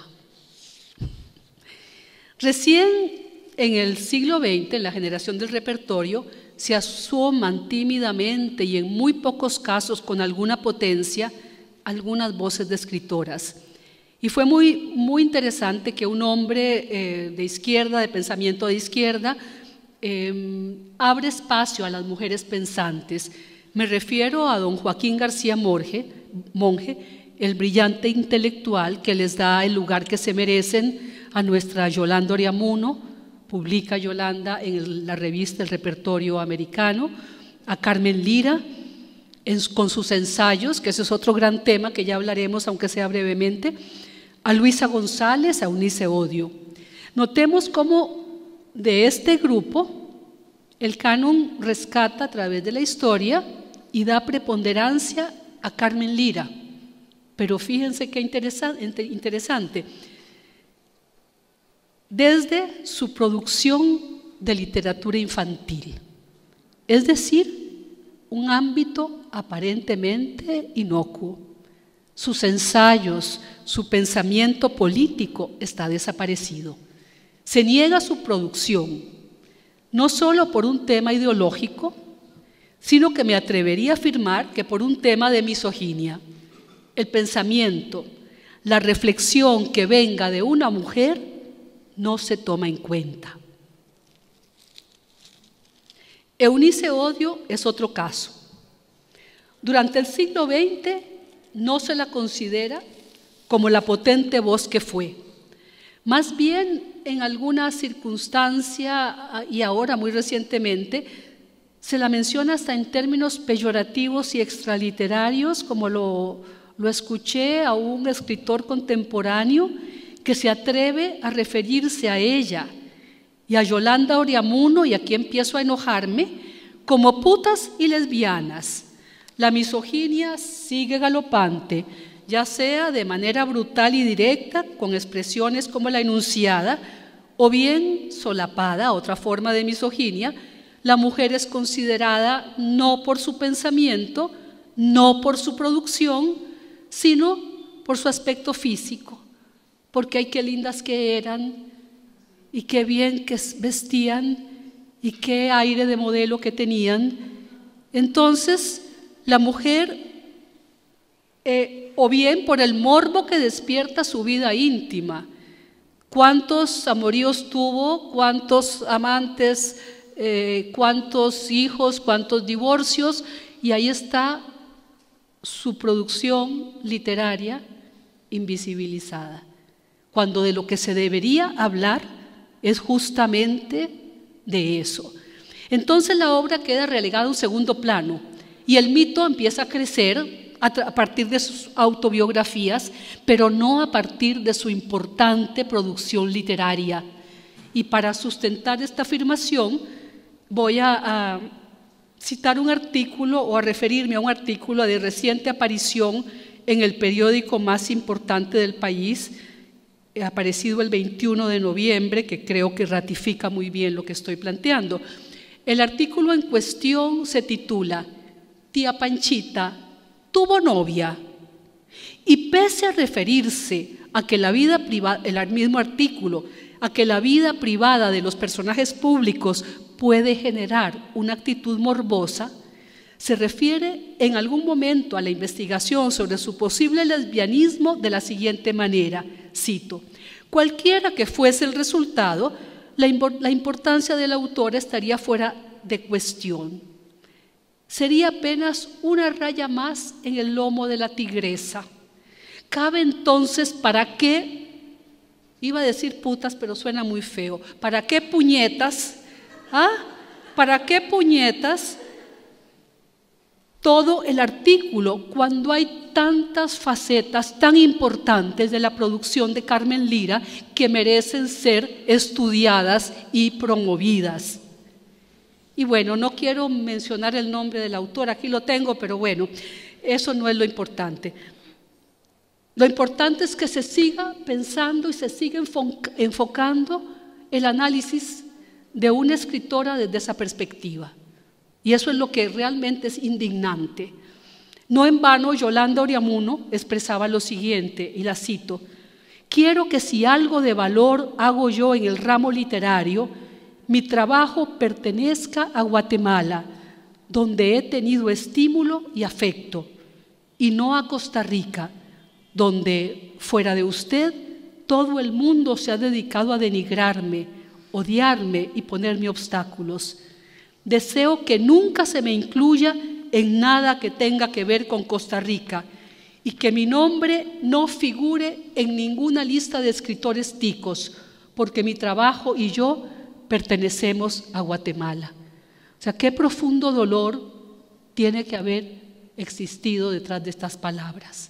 Recién en el siglo veinte, en la generación del repertorio, se asoman tímidamente y en muy pocos casos con alguna potencia algunas voces de escritoras. Y fue muy, muy interesante que un hombre eh, de izquierda, de pensamiento de izquierda, eh, abre espacio a las mujeres pensantes. Me refiero a don Joaquín García Monge, Monge, el brillante intelectual que les da el lugar que se merecen a nuestra Yolanda Oriamuno, publica Yolanda en la revista El Repertorio Americano, a Carmen Lira en, con sus ensayos, que ese es otro gran tema que ya hablaremos, aunque sea brevemente, a Luisa González, a Eunice Odio. Notemos cómo de este grupo el canon rescata a través de la historia y da preponderancia a Carmen Lira. Pero fíjense qué interesante, interesante. Desde su producción de literatura infantil, es decir, un ámbito aparentemente inocuo. Sus ensayos, su pensamiento político está desaparecido. Se niega su producción, no solo por un tema ideológico, sino que me atrevería a afirmar que por un tema de misoginia. El pensamiento, la reflexión que venga de una mujer no se toma en cuenta. Eunice Odio es otro caso. Durante el siglo veinte no se la considera como la potente voz que fue. Más bien, en alguna circunstancia, y ahora muy recientemente, se la menciona hasta en términos peyorativos y extraliterarios, como lo, lo escuché a un escritor contemporáneo que se atreve a referirse a ella y a Yolanda Oriamuno, y aquí empiezo a enojarme, como putas y lesbianas. La misoginia sigue galopante, ya sea de manera brutal y directa, con expresiones como la enunciada, o bien solapada, otra forma de misoginia. La mujer es considerada no por su pensamiento, no por su producción, sino por su aspecto físico, porque ay, qué lindas que eran, y qué bien que vestían, y qué aire de modelo que tenían. Entonces, la mujer, eh, o bien por el morbo que despierta su vida íntima, cuántos amoríos tuvo, cuántos amantes, eh, cuántos hijos, cuántos divorcios, y ahí está su producción literaria invisibilizada, cuando de lo que se debería hablar es justamente de eso. Entonces la obra queda relegada a un segundo plano y el mito empieza a crecer a partir de sus autobiografías, pero no a partir de su importante producción literaria. Y para sustentar esta afirmación voy a, a citar un artículo o a referirme a un artículo de reciente aparición en el periódico más importante del país, aparecido el veintiuno de noviembre, que creo que ratifica muy bien lo que estoy planteando. El artículo en cuestión se titula «Tía Panchita tuvo novia», y pese a referirse a que la vida privada, el mismo artículo, a que la vida privada de los personajes públicos puede generar una actitud morbosa, se refiere en algún momento a la investigación sobre su posible lesbianismo de la siguiente manera, cito: «Cualquiera que fuese el resultado, la, la importancia de la autora estaría fuera de cuestión. Sería apenas una raya más en el lomo de la tigresa. Cabe entonces, ¿para qué?» Iba a decir putas, pero suena muy feo. ¿Para qué puñetas? ¿Ah? ¿Para qué puñetas? Todo el artículo, cuando hay tantas facetas tan importantes de la producción de Carmen Lira que merecen ser estudiadas y promovidas. Y bueno, no quiero mencionar el nombre del autor, aquí lo tengo, pero bueno, eso no es lo importante. Lo importante es que se siga pensando y se siga enfocando el análisis de una escritora desde esa perspectiva. Y eso es lo que realmente es indignante. No en vano, Yolanda Oriamuno expresaba lo siguiente, y la cito: «Quiero que si algo de valor hago yo en el ramo literario, mi trabajo pertenezca a Guatemala, donde he tenido estímulo y afecto, y no a Costa Rica, donde, fuera de usted, todo el mundo se ha dedicado a denigrarme, odiarme y ponerme obstáculos. Deseo que nunca se me incluya en nada que tenga que ver con Costa Rica y que mi nombre no figure en ninguna lista de escritores ticos, porque mi trabajo y yo pertenecemos a Guatemala». O sea, qué profundo dolor tiene que haber existido detrás de estas palabras.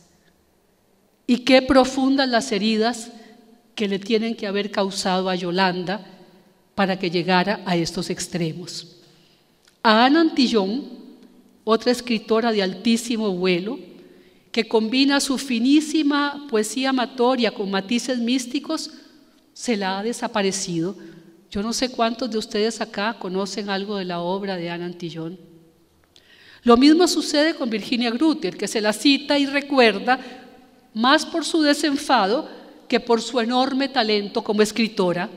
Y qué profundas las heridas que le tienen que haber causado a Yolanda para que llegara a estos extremos. A Ana Antillón, otra escritora de altísimo vuelo, que combina su finísima poesía amatoria con matices místicos, se la ha desaparecido. Yo no sé cuántos de ustedes acá conocen algo de la obra de Ana Antillón. Lo mismo sucede con Virginia Grutier, que se la cita y recuerda más por su desenfado que por su enorme talento como escritora.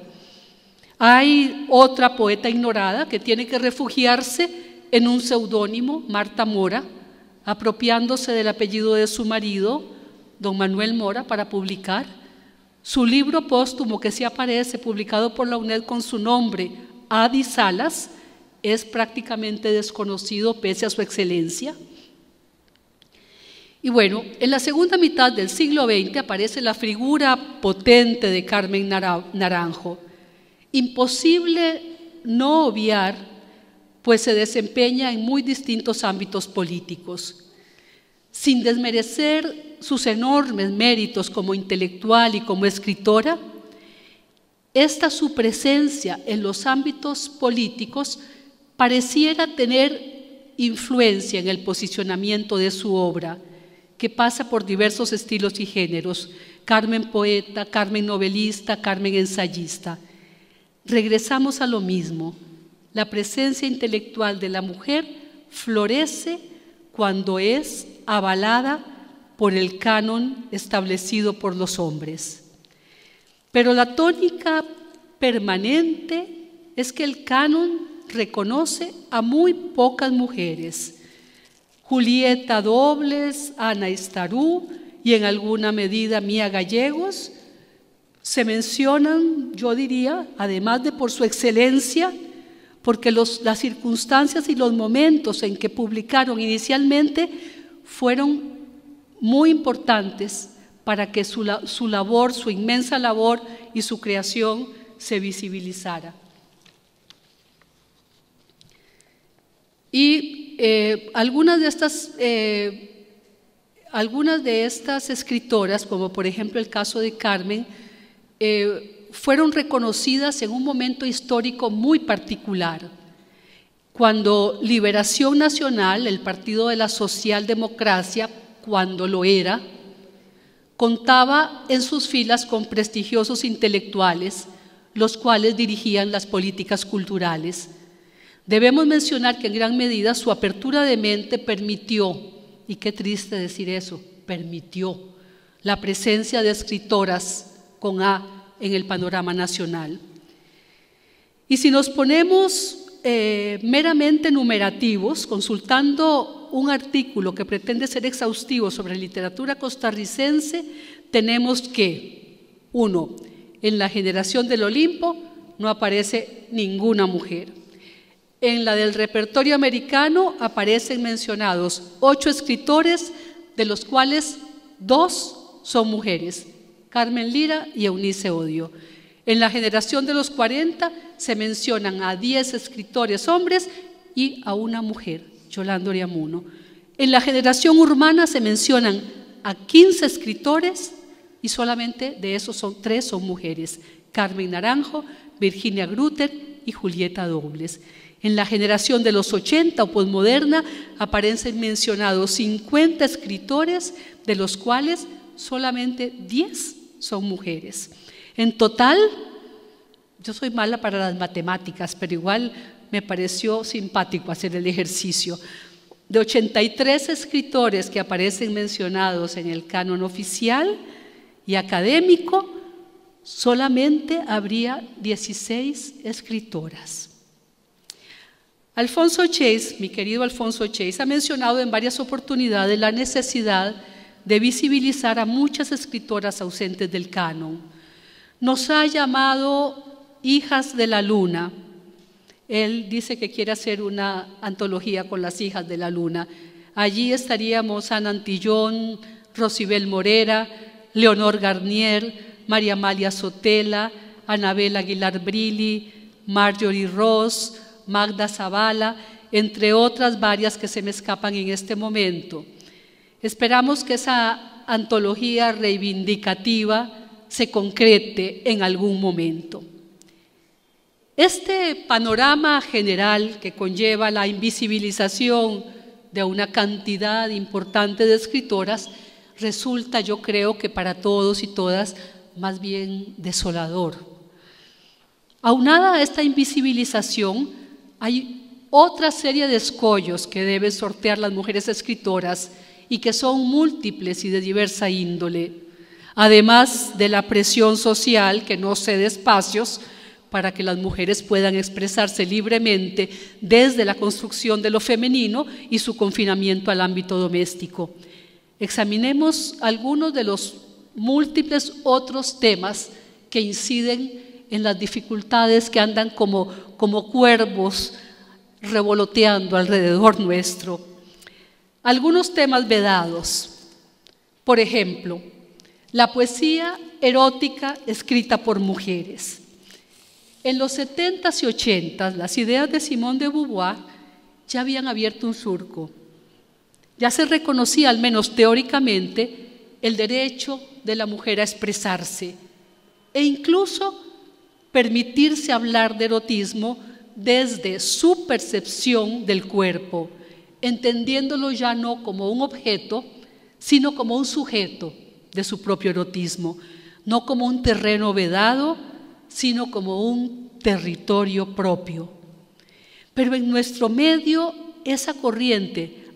Hay otra poeta ignorada que tiene que refugiarse en un seudónimo, Marta Mora, apropiándose del apellido de su marido, don Manuel Mora, para publicar. Su libro póstumo que sí aparece, publicado por la UNED con su nombre, Adi Salas, es prácticamente desconocido pese a su excelencia. Y bueno, en la segunda mitad del siglo veinte aparece la figura potente de Carmen Naranjo. Imposible no obviar, pues se desempeña en muy distintos ámbitos políticos. Sin desmerecer sus enormes méritos como intelectual y como escritora, esta su presencia en los ámbitos políticos pareciera tener influencia en el posicionamiento de su obra, que pasa por diversos estilos y géneros: Carmen poeta, Carmen novelista, Carmen ensayista. Regresamos a lo mismo. La presencia intelectual de la mujer florece cuando es avalada por el canon establecido por los hombres. Pero la tónica permanente es que el canon reconoce a muy pocas mujeres. Julieta Dobles, Ana Estarú y en alguna medida Mía Gallegos se mencionan, yo diría, además de por su excelencia, porque los, las circunstancias y los momentos en que publicaron inicialmente fueron muy importantes para que su, su labor, su inmensa labor y su creación se visibilizara. Y eh, algunas de estas, eh, algunas de estas escritoras, como por ejemplo el caso de Carmen, eh, fueron reconocidas en un momento histórico muy particular, cuando Liberación Nacional, el partido de la socialdemocracia, cuando lo era, contaba en sus filas con prestigiosos intelectuales, los cuales dirigían las políticas culturales. Debemos mencionar que en gran medida su apertura de mente permitió, y qué triste decir eso, permitió la presencia de escritoras con A en el panorama nacional. Y si nos ponemos eh, meramente numerativos, consultando un artículo que pretende ser exhaustivo sobre literatura costarricense, tenemos que, uno, en la generación del Olimpo no aparece ninguna mujer. En la del repertorio americano aparecen mencionados ocho escritores, de los cuales dos son mujeres, Carmen Lira y Eunice Odio. En la generación de los cuarenta se mencionan a diez escritores hombres y a una mujer, Yolanda Oriamuno. En la generación urbana se mencionan a quince escritores y solamente de esos son tres son mujeres, Carmen Naranjo, Virginia Grutter y Julieta Dobles. En la generación de los ochenta o posmoderna aparecen mencionados cincuenta escritores, de los cuales solamente diez son mujeres. En total, yo soy mala para las matemáticas, pero igual me pareció simpático hacer el ejercicio. De ochenta y tres escritores que aparecen mencionados en el canon oficial y académico, solamente habría dieciséis escritoras. Alfonso Chase, mi querido Alfonso Chase, ha mencionado en varias oportunidades la necesidad de visibilizar a muchas escritoras ausentes del canon. Nos ha llamado Hijas de la Luna. Él dice que quiere hacer una antología con las hijas de la luna. Allí estaríamos Ana Antillón, Rosibel Morera, Leonor Garnier, María Amalia Sotela, Anabel Aguilar Brilli, Marjorie Ross, Magda Zavala, entre otras varias que se me escapan en este momento. Esperamos que esa antología reivindicativa se concrete en algún momento. Este panorama general que conlleva la invisibilización de una cantidad importante de escritoras resulta, yo creo que para todos y todas, más bien desolador. Aunada a esta invisibilización, hay otra serie de escollos que deben sortear las mujeres escritoras y que son múltiples y de diversa índole, además de la presión social que no cede espacios para que las mujeres puedan expresarse libremente desde la construcción de lo femenino y su confinamiento al ámbito doméstico. Examinemos algunos de los múltiples otros temas que inciden en las dificultades que andan como, como cuervos revoloteando alrededor nuestro. Algunos temas vedados, por ejemplo, la poesía erótica escrita por mujeres. En los setentas y ochentas, las ideas de Simone de Beauvoir ya habían abierto un surco. Ya se reconocía, al menos teóricamente, el derecho de la mujer a expresarse e incluso permitirse hablar de erotismo desde su percepción del cuerpo, entendiéndolo ya no como un objeto, sino como un sujeto de su propio erotismo, no como un terreno vedado, sino como un territorio propio. Pero en nuestro medio esa corriente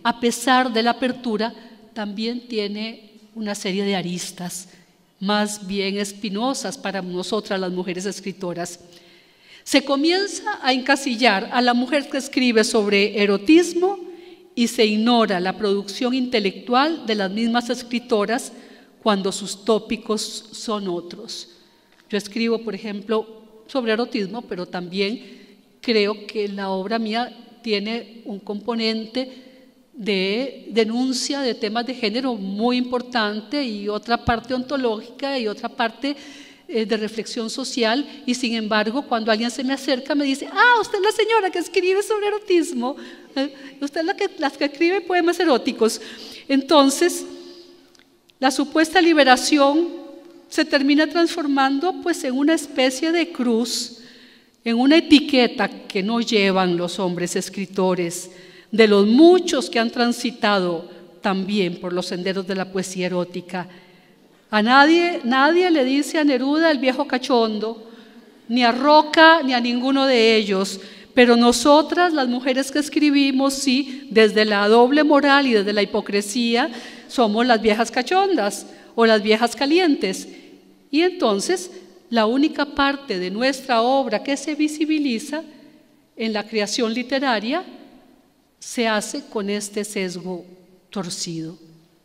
a pesar de la apertura, también tiene una serie de aristas, más bien espinosas para nosotras las mujeres escritoras. Se comienza a encasillar a la mujer que escribe sobre erotismo y se ignora la producción intelectual de las mismas escritoras cuando sus tópicos son otros. Yo escribo, por ejemplo, sobre erotismo, pero también creo que la obra mía tiene un componente de denuncia de temas de género muy importante y otra parte ontológica y otra parte eh, de reflexión social, y sin embargo cuando alguien se me acerca me dice: ah, usted es la señora que escribe sobre erotismo, eh, usted es la que, la que escribe poemas eróticos. Entonces la supuesta liberación se termina transformando pues en una especie de cruz, en una etiqueta que no llevan los hombres escritores, de los muchos que han transitado también por los senderos de la poesía erótica. A nadie, nadie le dice a Neruda el viejo cachondo, ni a Roca, ni a ninguno de ellos, pero nosotras, las mujeres que escribimos, sí, desde la doble moral y desde la hipocresía, somos las viejas cachondas o las viejas calientes. Y entonces, la única parte de nuestra obra que se visibiliza en la creación literaria se hace con este sesgo torcido.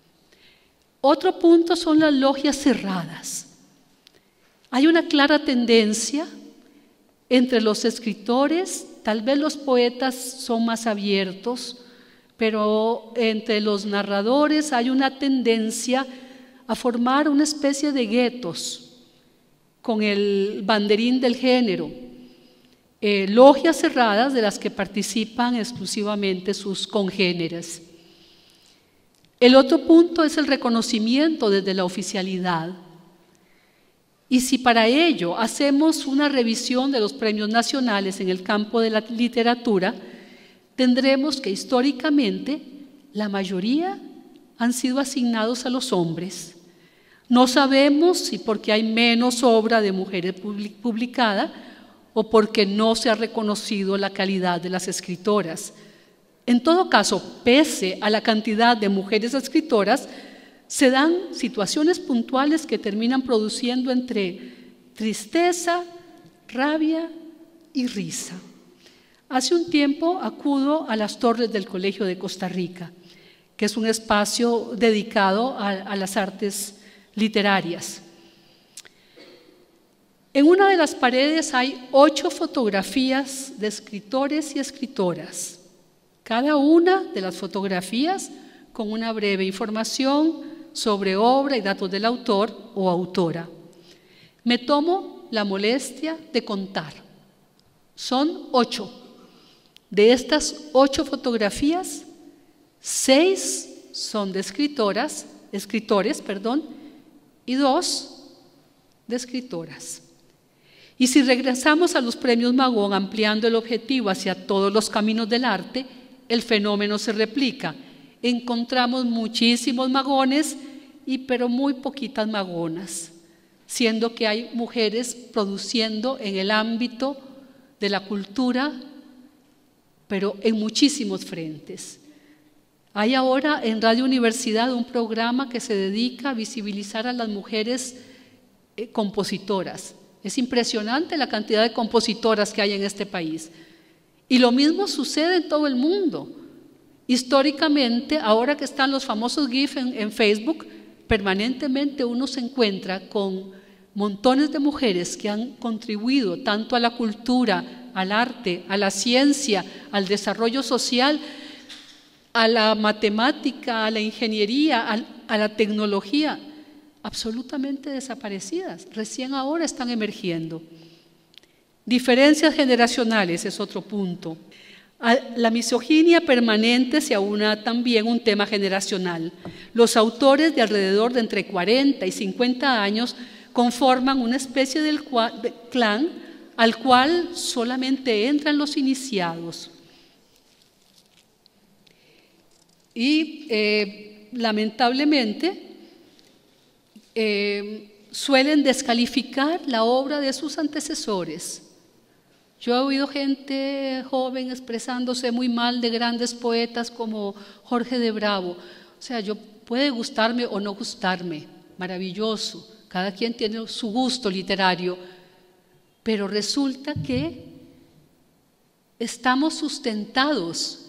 Otro punto son las logias cerradas. Hay una clara tendencia entre los escritores, tal vez los poetas son más abiertos, pero entre los narradores hay una tendencia a formar una especie de guetos con el banderín del género. Eh, logias cerradas de las que participan exclusivamente sus congéneres. El otro punto es el reconocimiento desde la oficialidad. Y si para ello hacemos una revisión de los premios nacionales en el campo de la literatura, tendremos que históricamente la mayoría han sido asignados a los hombres. No sabemos si porque hay menos obra de mujeres publicada o porque no se ha reconocido la calidad de las escritoras. En todo caso, pese a la cantidad de mujeres escritoras, se dan situaciones puntuales que terminan produciendo entre tristeza, rabia y risa. Hace un tiempo acudo a las torres del Colegio de Costa Rica, que es un espacio dedicado a, a las artes literarias. En una de las paredes hay ocho fotografías de escritores y escritoras, cada una de las fotografías con una breve información sobre obra y datos del autor o autora. Me tomo la molestia de contar. Son ocho. De estas ocho fotografías, seis son de escritoras, escritores, perdón, y dos de escritoras. Y si regresamos a los premios Magón, ampliando el objetivo hacia todos los caminos del arte, el fenómeno se replica. Encontramos muchísimos magones, y pero muy poquitas magonas, siendo que hay mujeres produciendo en el ámbito de la cultura, pero en muchísimos frentes. Hay ahora en Radio Universidad un programa que se dedica a visibilizar a las mujeres eh, compositoras. Es impresionante la cantidad de compositoras que hay en este país. Y lo mismo sucede en todo el mundo. Históricamente, ahora que están los famosos GIF en, en Facebook, permanentemente uno se encuentra con montones de mujeres que han contribuido tanto a la cultura, al arte, a la ciencia, al desarrollo social, a la matemática, a la ingeniería, a, a la tecnología, absolutamente desaparecidas. Recién ahora están emergiendo. Diferencias generacionales es otro punto. A la misoginia permanente se aúna también un tema generacional. Los autores de alrededor de entre cuarenta y cincuenta años conforman una especie de clan al cual solamente entran los iniciados. Y eh, lamentablemente eh, suelen descalificar la obra de sus antecesores. Yo he oído gente joven expresándose muy mal de grandes poetas como Jorge de Bravo. O sea, yo puede gustarme o no gustarme, maravilloso, cada quien tiene su gusto literario, pero resulta que estamos sustentados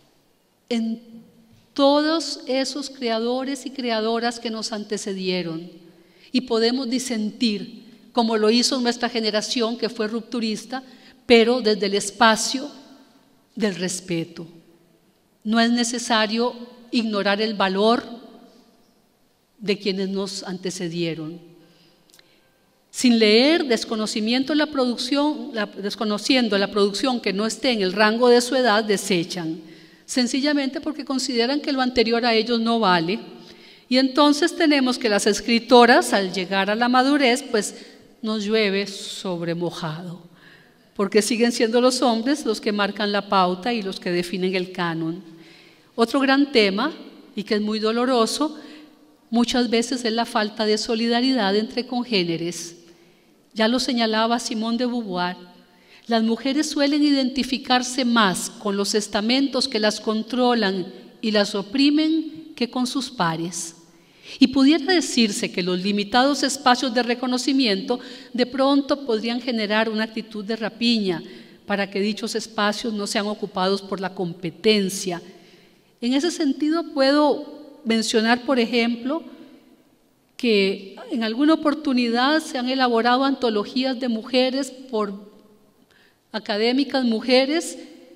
en todos esos creadores y creadoras que nos antecedieron y podemos disentir, como lo hizo nuestra generación que fue rupturista, pero desde el espacio del respeto. No es necesario ignorar el valor de quienes nos antecedieron. Sin leer, desconocimiento la producción, la, desconociendo la producción que no esté en el rango de su edad, desechan, sencillamente porque consideran que lo anterior a ellos no vale. Y entonces tenemos que las escritoras, al llegar a la madurez, pues nos llueve sobre mojado, porque siguen siendo los hombres los que marcan la pauta y los que definen el canon. Otro gran tema, y que es muy doloroso, muchas veces es la falta de solidaridad entre congéneres. Ya lo señalaba Simone de Beauvoir, las mujeres suelen identificarse más con los estamentos que las controlan y las oprimen que con sus pares. Y pudiera decirse que los limitados espacios de reconocimiento de pronto podrían generar una actitud de rapiña para que dichos espacios no sean ocupados por la competencia. En ese sentido puedo mencionar, por ejemplo, que en alguna oportunidad se han elaborado antologías de mujeres por académicas mujeres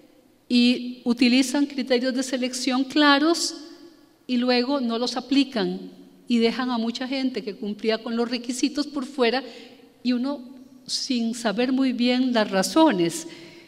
y utilizan criterios de selección claros y luego no los aplican y dejan a mucha gente que cumplía con los requisitos por fuera y uno sin saber muy bien las razones.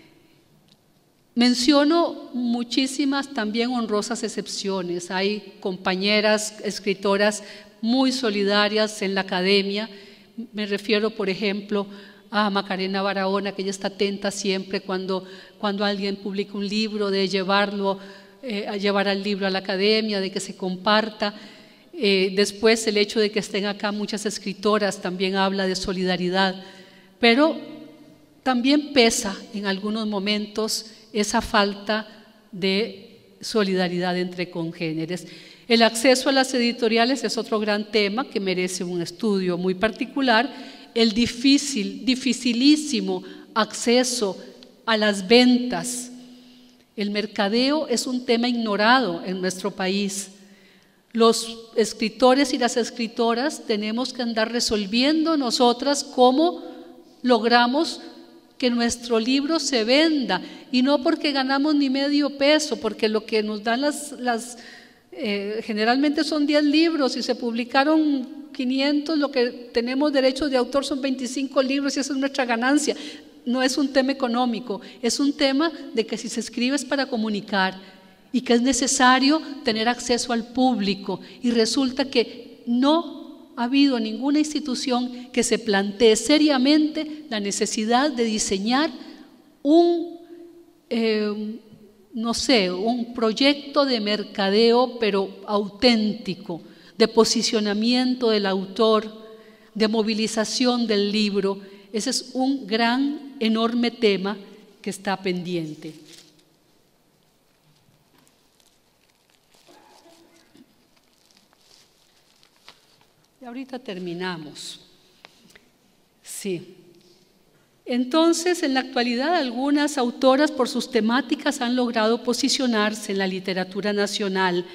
Menciono muchísimas también honrosas excepciones. Hay compañeras escritoras muy solidarias en la academia. Me refiero, por ejemplo, a Macarena Barahona, que ella está atenta siempre cuando, cuando alguien publica un libro, de llevarlo, eh, a llevar al libro a la academia, de que se comparta. Eh, después el hecho de que estén acá muchas escritoras también habla de solidaridad, pero también pesa en algunos momentos esa falta de solidaridad entre congéneres. El acceso a las editoriales es otro gran tema que merece un estudio muy particular. El difícil, dificilísimo acceso a las ventas. El mercadeo es un tema ignorado en nuestro país. Los escritores y las escritoras tenemos que andar resolviendo nosotras cómo logramos que nuestro libro se venda, y no porque ganamos ni medio peso, porque lo que nos dan las, las eh, generalmente son diez libros y se publicaron quinientos, lo que tenemos derechos de autor son veinticinco libros y esa es nuestra ganancia. No es un tema económico, es un tema de que si se escribe es para comunicar y que es necesario tener acceso al público, y resulta que no ha habido ninguna institución que se plantee seriamente la necesidad de diseñar un, eh, no sé, un proyecto de mercadeo, pero auténtico, de posicionamiento del autor, de movilización del libro. Ese es un gran, enorme tema que está pendiente. Y ahorita terminamos. Sí. Entonces, en la actualidad, algunas autoras por sus temáticas han logrado posicionarse en la literatura nacional.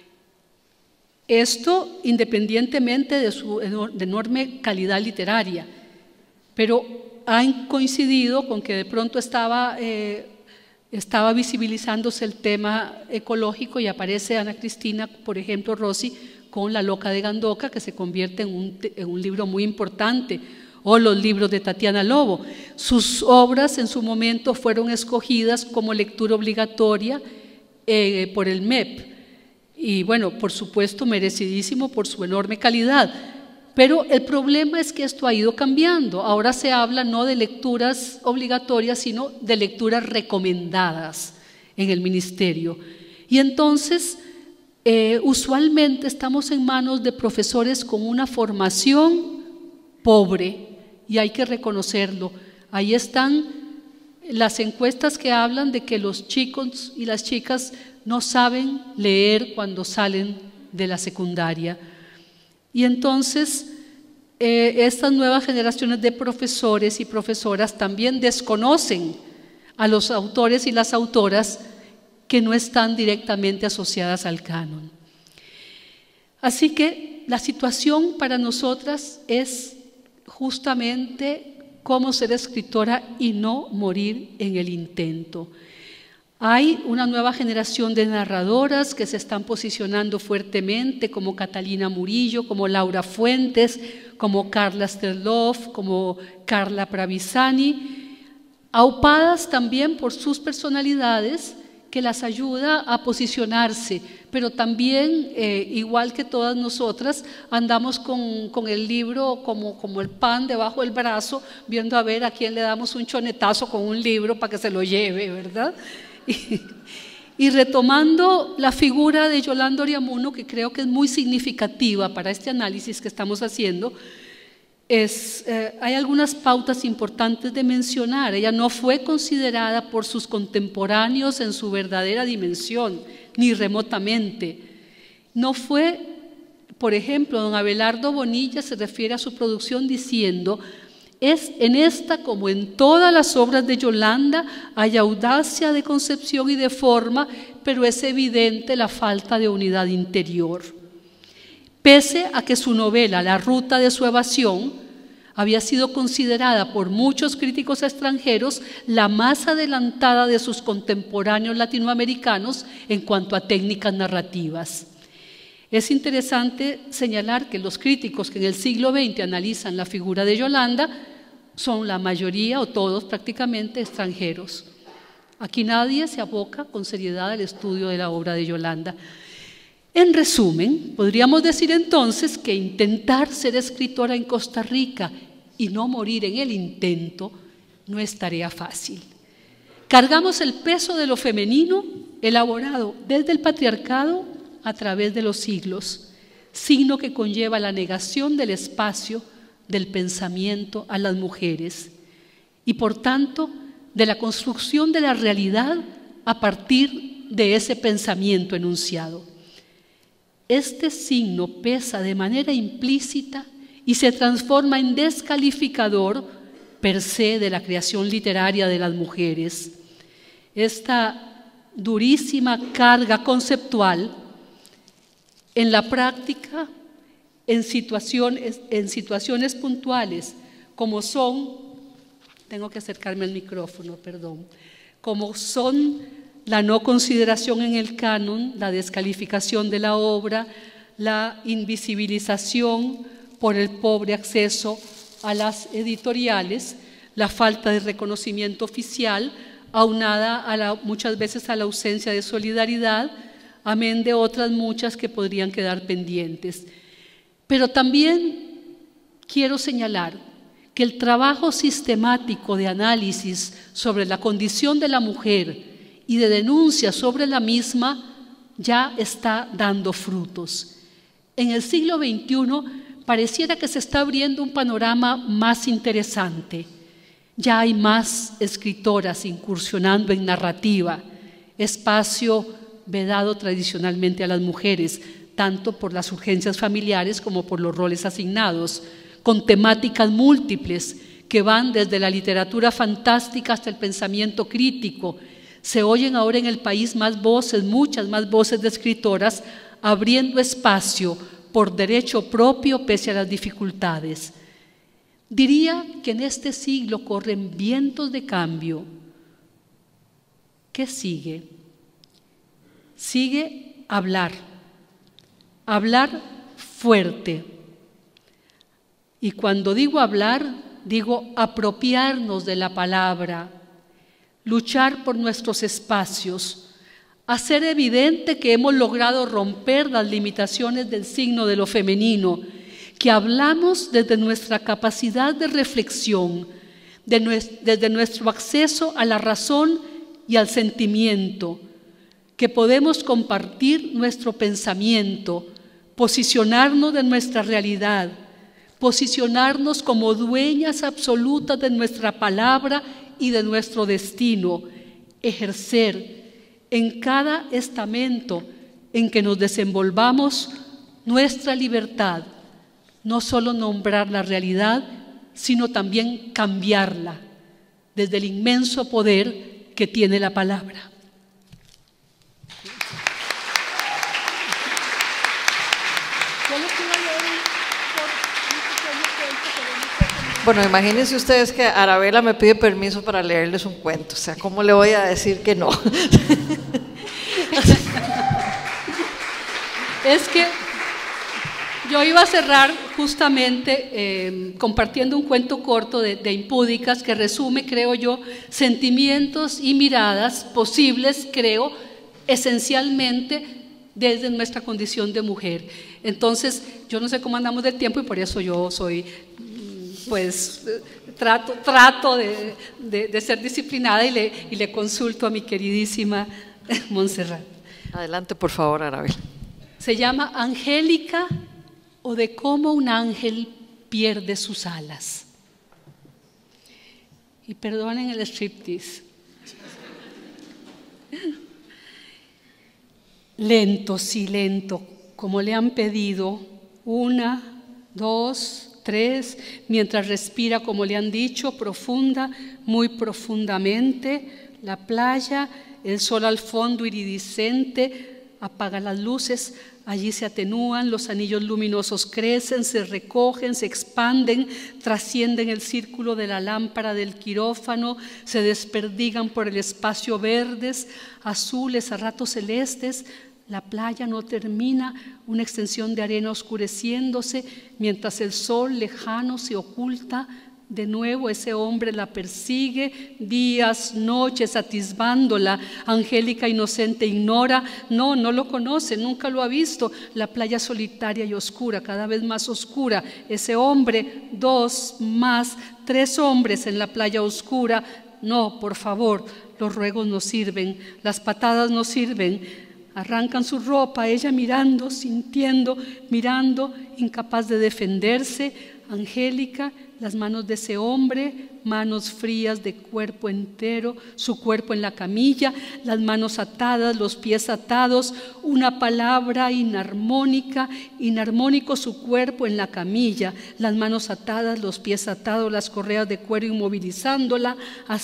Esto independientemente de su enorme calidad literaria, pero han coincidido con que de pronto estaba, eh, estaba visibilizándose el tema ecológico y aparece Ana Cristina, por ejemplo, Rossi, con La loca de Gandoca, que se convierte en un, en un libro muy importante, o los libros de Tatiana Lobo. Sus obras en su momento fueron escogidas como lectura obligatoria eh, por el M E P, y bueno, por supuesto merecidísimo por su enorme calidad, pero el problema es que esto ha ido cambiando. Ahora se habla no de lecturas obligatorias, sino de lecturas recomendadas en el ministerio, y entonces Eh, usualmente estamos en manos de profesores con una formación pobre, y hay que reconocerlo. Ahí están las encuestas que hablan de que los chicos y las chicas no saben leer cuando salen de la secundaria. Y entonces eh, estas nuevas generaciones de profesores y profesoras también desconocen a los autores y las autoras que no están directamente asociadas al canon. Así que la situación para nosotras es justamente cómo ser escritora y no morir en el intento. Hay una nueva generación de narradoras que se están posicionando fuertemente, como Catalina Murillo, como Laura Fuentes, como Carla Sterloff, como Carla Pravisani, aupadas también por sus personalidades, que las ayuda a posicionarse, pero también, eh, igual que todas nosotras, andamos con, con el libro como, como el pan debajo del brazo, viendo a ver a quién le damos un chonetazo con un libro para que se lo lleve, ¿verdad? Y, y retomando la figura de Yolanda Oriamuno, que creo que es muy significativa para este análisis que estamos haciendo, Es, eh, hay algunas pautas importantes de mencionar. Ella no fue considerada por sus contemporáneos en su verdadera dimensión, ni remotamente. No fue, por ejemplo, don Abelardo Bonilla se refiere a su producción diciendo: es en esta como en todas las obras de Yolanda hay audacia de concepción y de forma, pero es evidente la falta de unidad interior. Pese a que su novela La ruta de su evasión había sido considerada por muchos críticos extranjeros la más adelantada de sus contemporáneos latinoamericanos en cuanto a técnicas narrativas. Es interesante señalar que los críticos que en el siglo veinte analizan la figura de Yolanda son la mayoría o todos prácticamente extranjeros. Aquí nadie se aboca con seriedad al estudio de la obra de Yolanda. En resumen, podríamos decir entonces que intentar ser escritora en Costa Rica y no morir en el intento no es tarea fácil. Cargamos el peso de lo femenino elaborado desde el patriarcado a través de los siglos, signo que conlleva la negación del espacio del pensamiento a las mujeres y por tanto de la construcción de la realidad a partir de ese pensamiento enunciado. Este signo pesa de manera implícita y se transforma en descalificador per se de la creación literaria de las mujeres. Esta durísima carga conceptual en la práctica, en situaciones, en situaciones puntuales, como son, tengo que acercarme al micrófono, perdón, como son la no consideración en el canon, la descalificación de la obra, la invisibilización por el pobre acceso a las editoriales, la falta de reconocimiento oficial, aunada a la, muchas veces a la ausencia de solidaridad, amén de otras muchas que podrían quedar pendientes. Pero también quiero señalar que el trabajo sistemático de análisis sobre la condición de la mujer y de denuncia sobre la misma ya está dando frutos. En el siglo veintiuno pareciera que se está abriendo un panorama más interesante. Ya hay más escritoras incursionando en narrativa, espacio vedado tradicionalmente a las mujeres, tanto por las urgencias familiares como por los roles asignados, con temáticas múltiples que van desde la literatura fantástica hasta el pensamiento crítico. Se oyen ahora en el país más voces, muchas más voces de escritoras, abriendo espacio por derecho propio pese a las dificultades. Diría que en este siglo corren vientos de cambio. ¿Qué sigue? Sigue hablar, hablar fuerte. Y cuando digo hablar, digo apropiarnos de la palabra, luchar por nuestros espacios, hacer evidente que hemos logrado romper las limitaciones del signo de lo femenino, que hablamos desde nuestra capacidad de reflexión, de nuestro, desde nuestro acceso a la razón y al sentimiento, que podemos compartir nuestro pensamiento, posicionarnos de nuestra realidad, posicionarnos como dueñas absolutas de nuestra palabra y de nuestro destino, ejercer en cada estamento en que nos desenvolvamos nuestra libertad, no solo nombrar la realidad, sino también cambiarla desde el inmenso poder que tiene la palabra. Bueno, imagínense ustedes que Arabela me pide permiso para leerles un cuento, o sea, ¿cómo le voy a decir que no? Es que yo iba a cerrar justamente eh, compartiendo un cuento corto de, de Impúdicas que resume, creo yo, sentimientos y miradas posibles, creo, esencialmente desde nuestra condición de mujer. Entonces, yo no sé cómo andamos del tiempo y por eso yo soy, pues, trato, trato de, de, de ser disciplinada y le, y le consulto a mi queridísima Montserrat. Adelante, por favor, Arabela. Se llama Angélica, o de cómo un ángel pierde sus alas. Y perdonen el striptease. Lento, sí, lento, como le han pedido, una, dos, tres, mientras respira como le han dicho, profunda, muy profundamente, la playa, el sol al fondo iridiscente, apaga las luces, allí se atenúan, los anillos luminosos crecen, se recogen, se expanden, trascienden el círculo de la lámpara del quirófano, se desperdigan por el espacio verdes, azules, a ratos celestes. La playa no termina, una extensión de arena oscureciéndose, mientras el sol lejano se oculta. De nuevo ese hombre la persigue, días, noches, atisbándola. Angélica inocente ignora, no, no lo conoce, nunca lo ha visto. La playa solitaria y oscura, cada vez más oscura. Ese hombre, dos, más, tres hombres en la playa oscura. No, por favor, los ruegos no sirven, las patadas no sirven. Arrancan su ropa, ella mirando, sintiendo, mirando, incapaz de defenderse. Angélica, las manos de ese hombre, manos frías de cuerpo entero, su cuerpo en la camilla, las manos atadas, los pies atados, una palabra inarmónica, inarmónico su cuerpo en la camilla, las manos atadas, los pies atados, las correas de cuero inmovilizándola,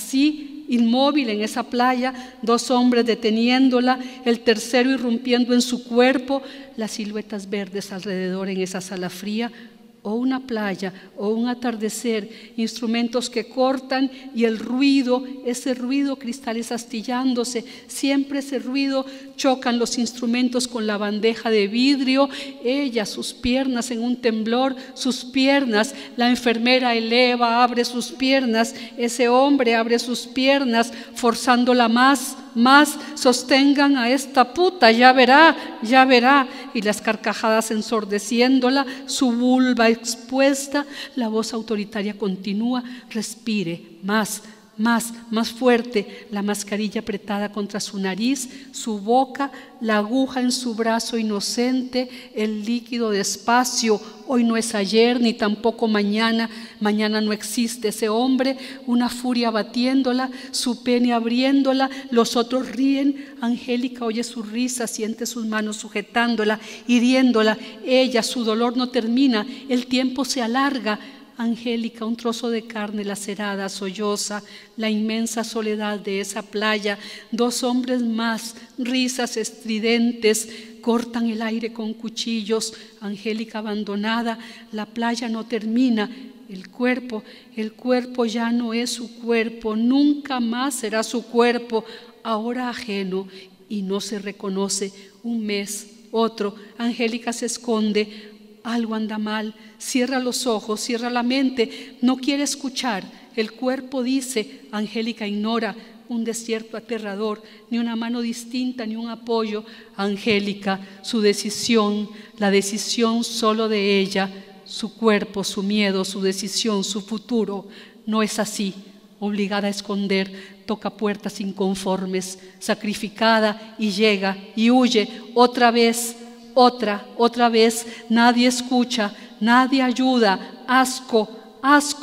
así inmóvil en esa playa, dos hombres deteniéndola, el tercero irrumpiendo en su cuerpo, las siluetas verdes alrededor en esa sala fría, o una playa, o un atardecer, instrumentos que cortan y el ruido, ese ruido, cristales astillándose, siempre ese ruido, chocan los instrumentos con la bandeja de vidrio, ella, sus piernas en un temblor, sus piernas, la enfermera eleva, abre sus piernas, ese hombre abre sus piernas, forzándola más, más, sostengan a esta puta, ya verá, ya verá, y las carcajadas ensordeciéndola, su vulva expuesta, la voz autoritaria continúa, respire, más, más, más fuerte, la mascarilla apretada contra su nariz, su boca, la aguja en su brazo inocente, el líquido despacio, hoy no es ayer ni tampoco mañana, mañana no existe ese hombre, una furia batiéndola, su pene abriéndola, los otros ríen, Angélica oye su risa, siente sus manos sujetándola, hiriéndola, ella, su dolor no termina, el tiempo se alarga. Angélica, un trozo de carne lacerada, solloza, la inmensa soledad de esa playa, dos hombres más, risas estridentes, cortan el aire con cuchillos, Angélica abandonada, la playa no termina, el cuerpo, el cuerpo ya no es su cuerpo, nunca más será su cuerpo, ahora ajeno y no se reconoce, un mes, otro, Angélica se esconde, algo anda mal, cierra los ojos, cierra la mente, no quiere escuchar, el cuerpo dice, Angélica ignora, un desierto aterrador, ni una mano distinta, ni un apoyo, Angélica, su decisión, la decisión solo de ella, su cuerpo, su miedo, su decisión, su futuro, no es así, obligada a esconder, toca puertas inconformes, sacrificada y llega y huye otra vez, Otra, otra vez, nadie escucha, nadie ayuda, asco, asco,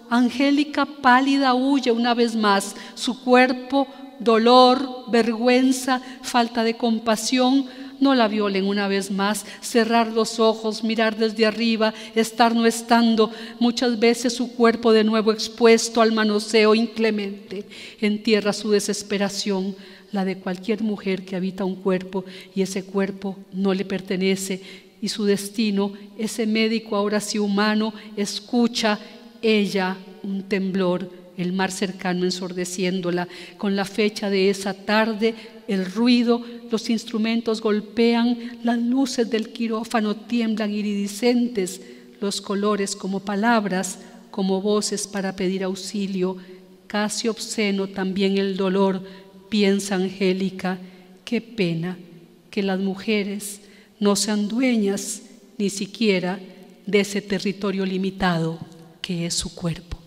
Angélica pálida huye una vez más. Su cuerpo, dolor, vergüenza, falta de compasión, no la violen una vez más. Cerrar los ojos, mirar desde arriba, estar no estando. Muchas veces su cuerpo de nuevo expuesto al manoseo inclemente entierra su desesperación, la de cualquier mujer que habita un cuerpo y ese cuerpo no le pertenece, y su destino, ese médico ahora sí humano, escucha ella un temblor, el mar cercano ensordeciéndola. Con la fecha de esa tarde, el ruido, los instrumentos golpean, las luces del quirófano tiemblan iridiscentes, los colores como palabras, como voces para pedir auxilio, casi obsceno también el dolor. Piensa Angélica, qué pena que las mujeres no sean dueñas ni siquiera de ese territorio limitado que es su cuerpo.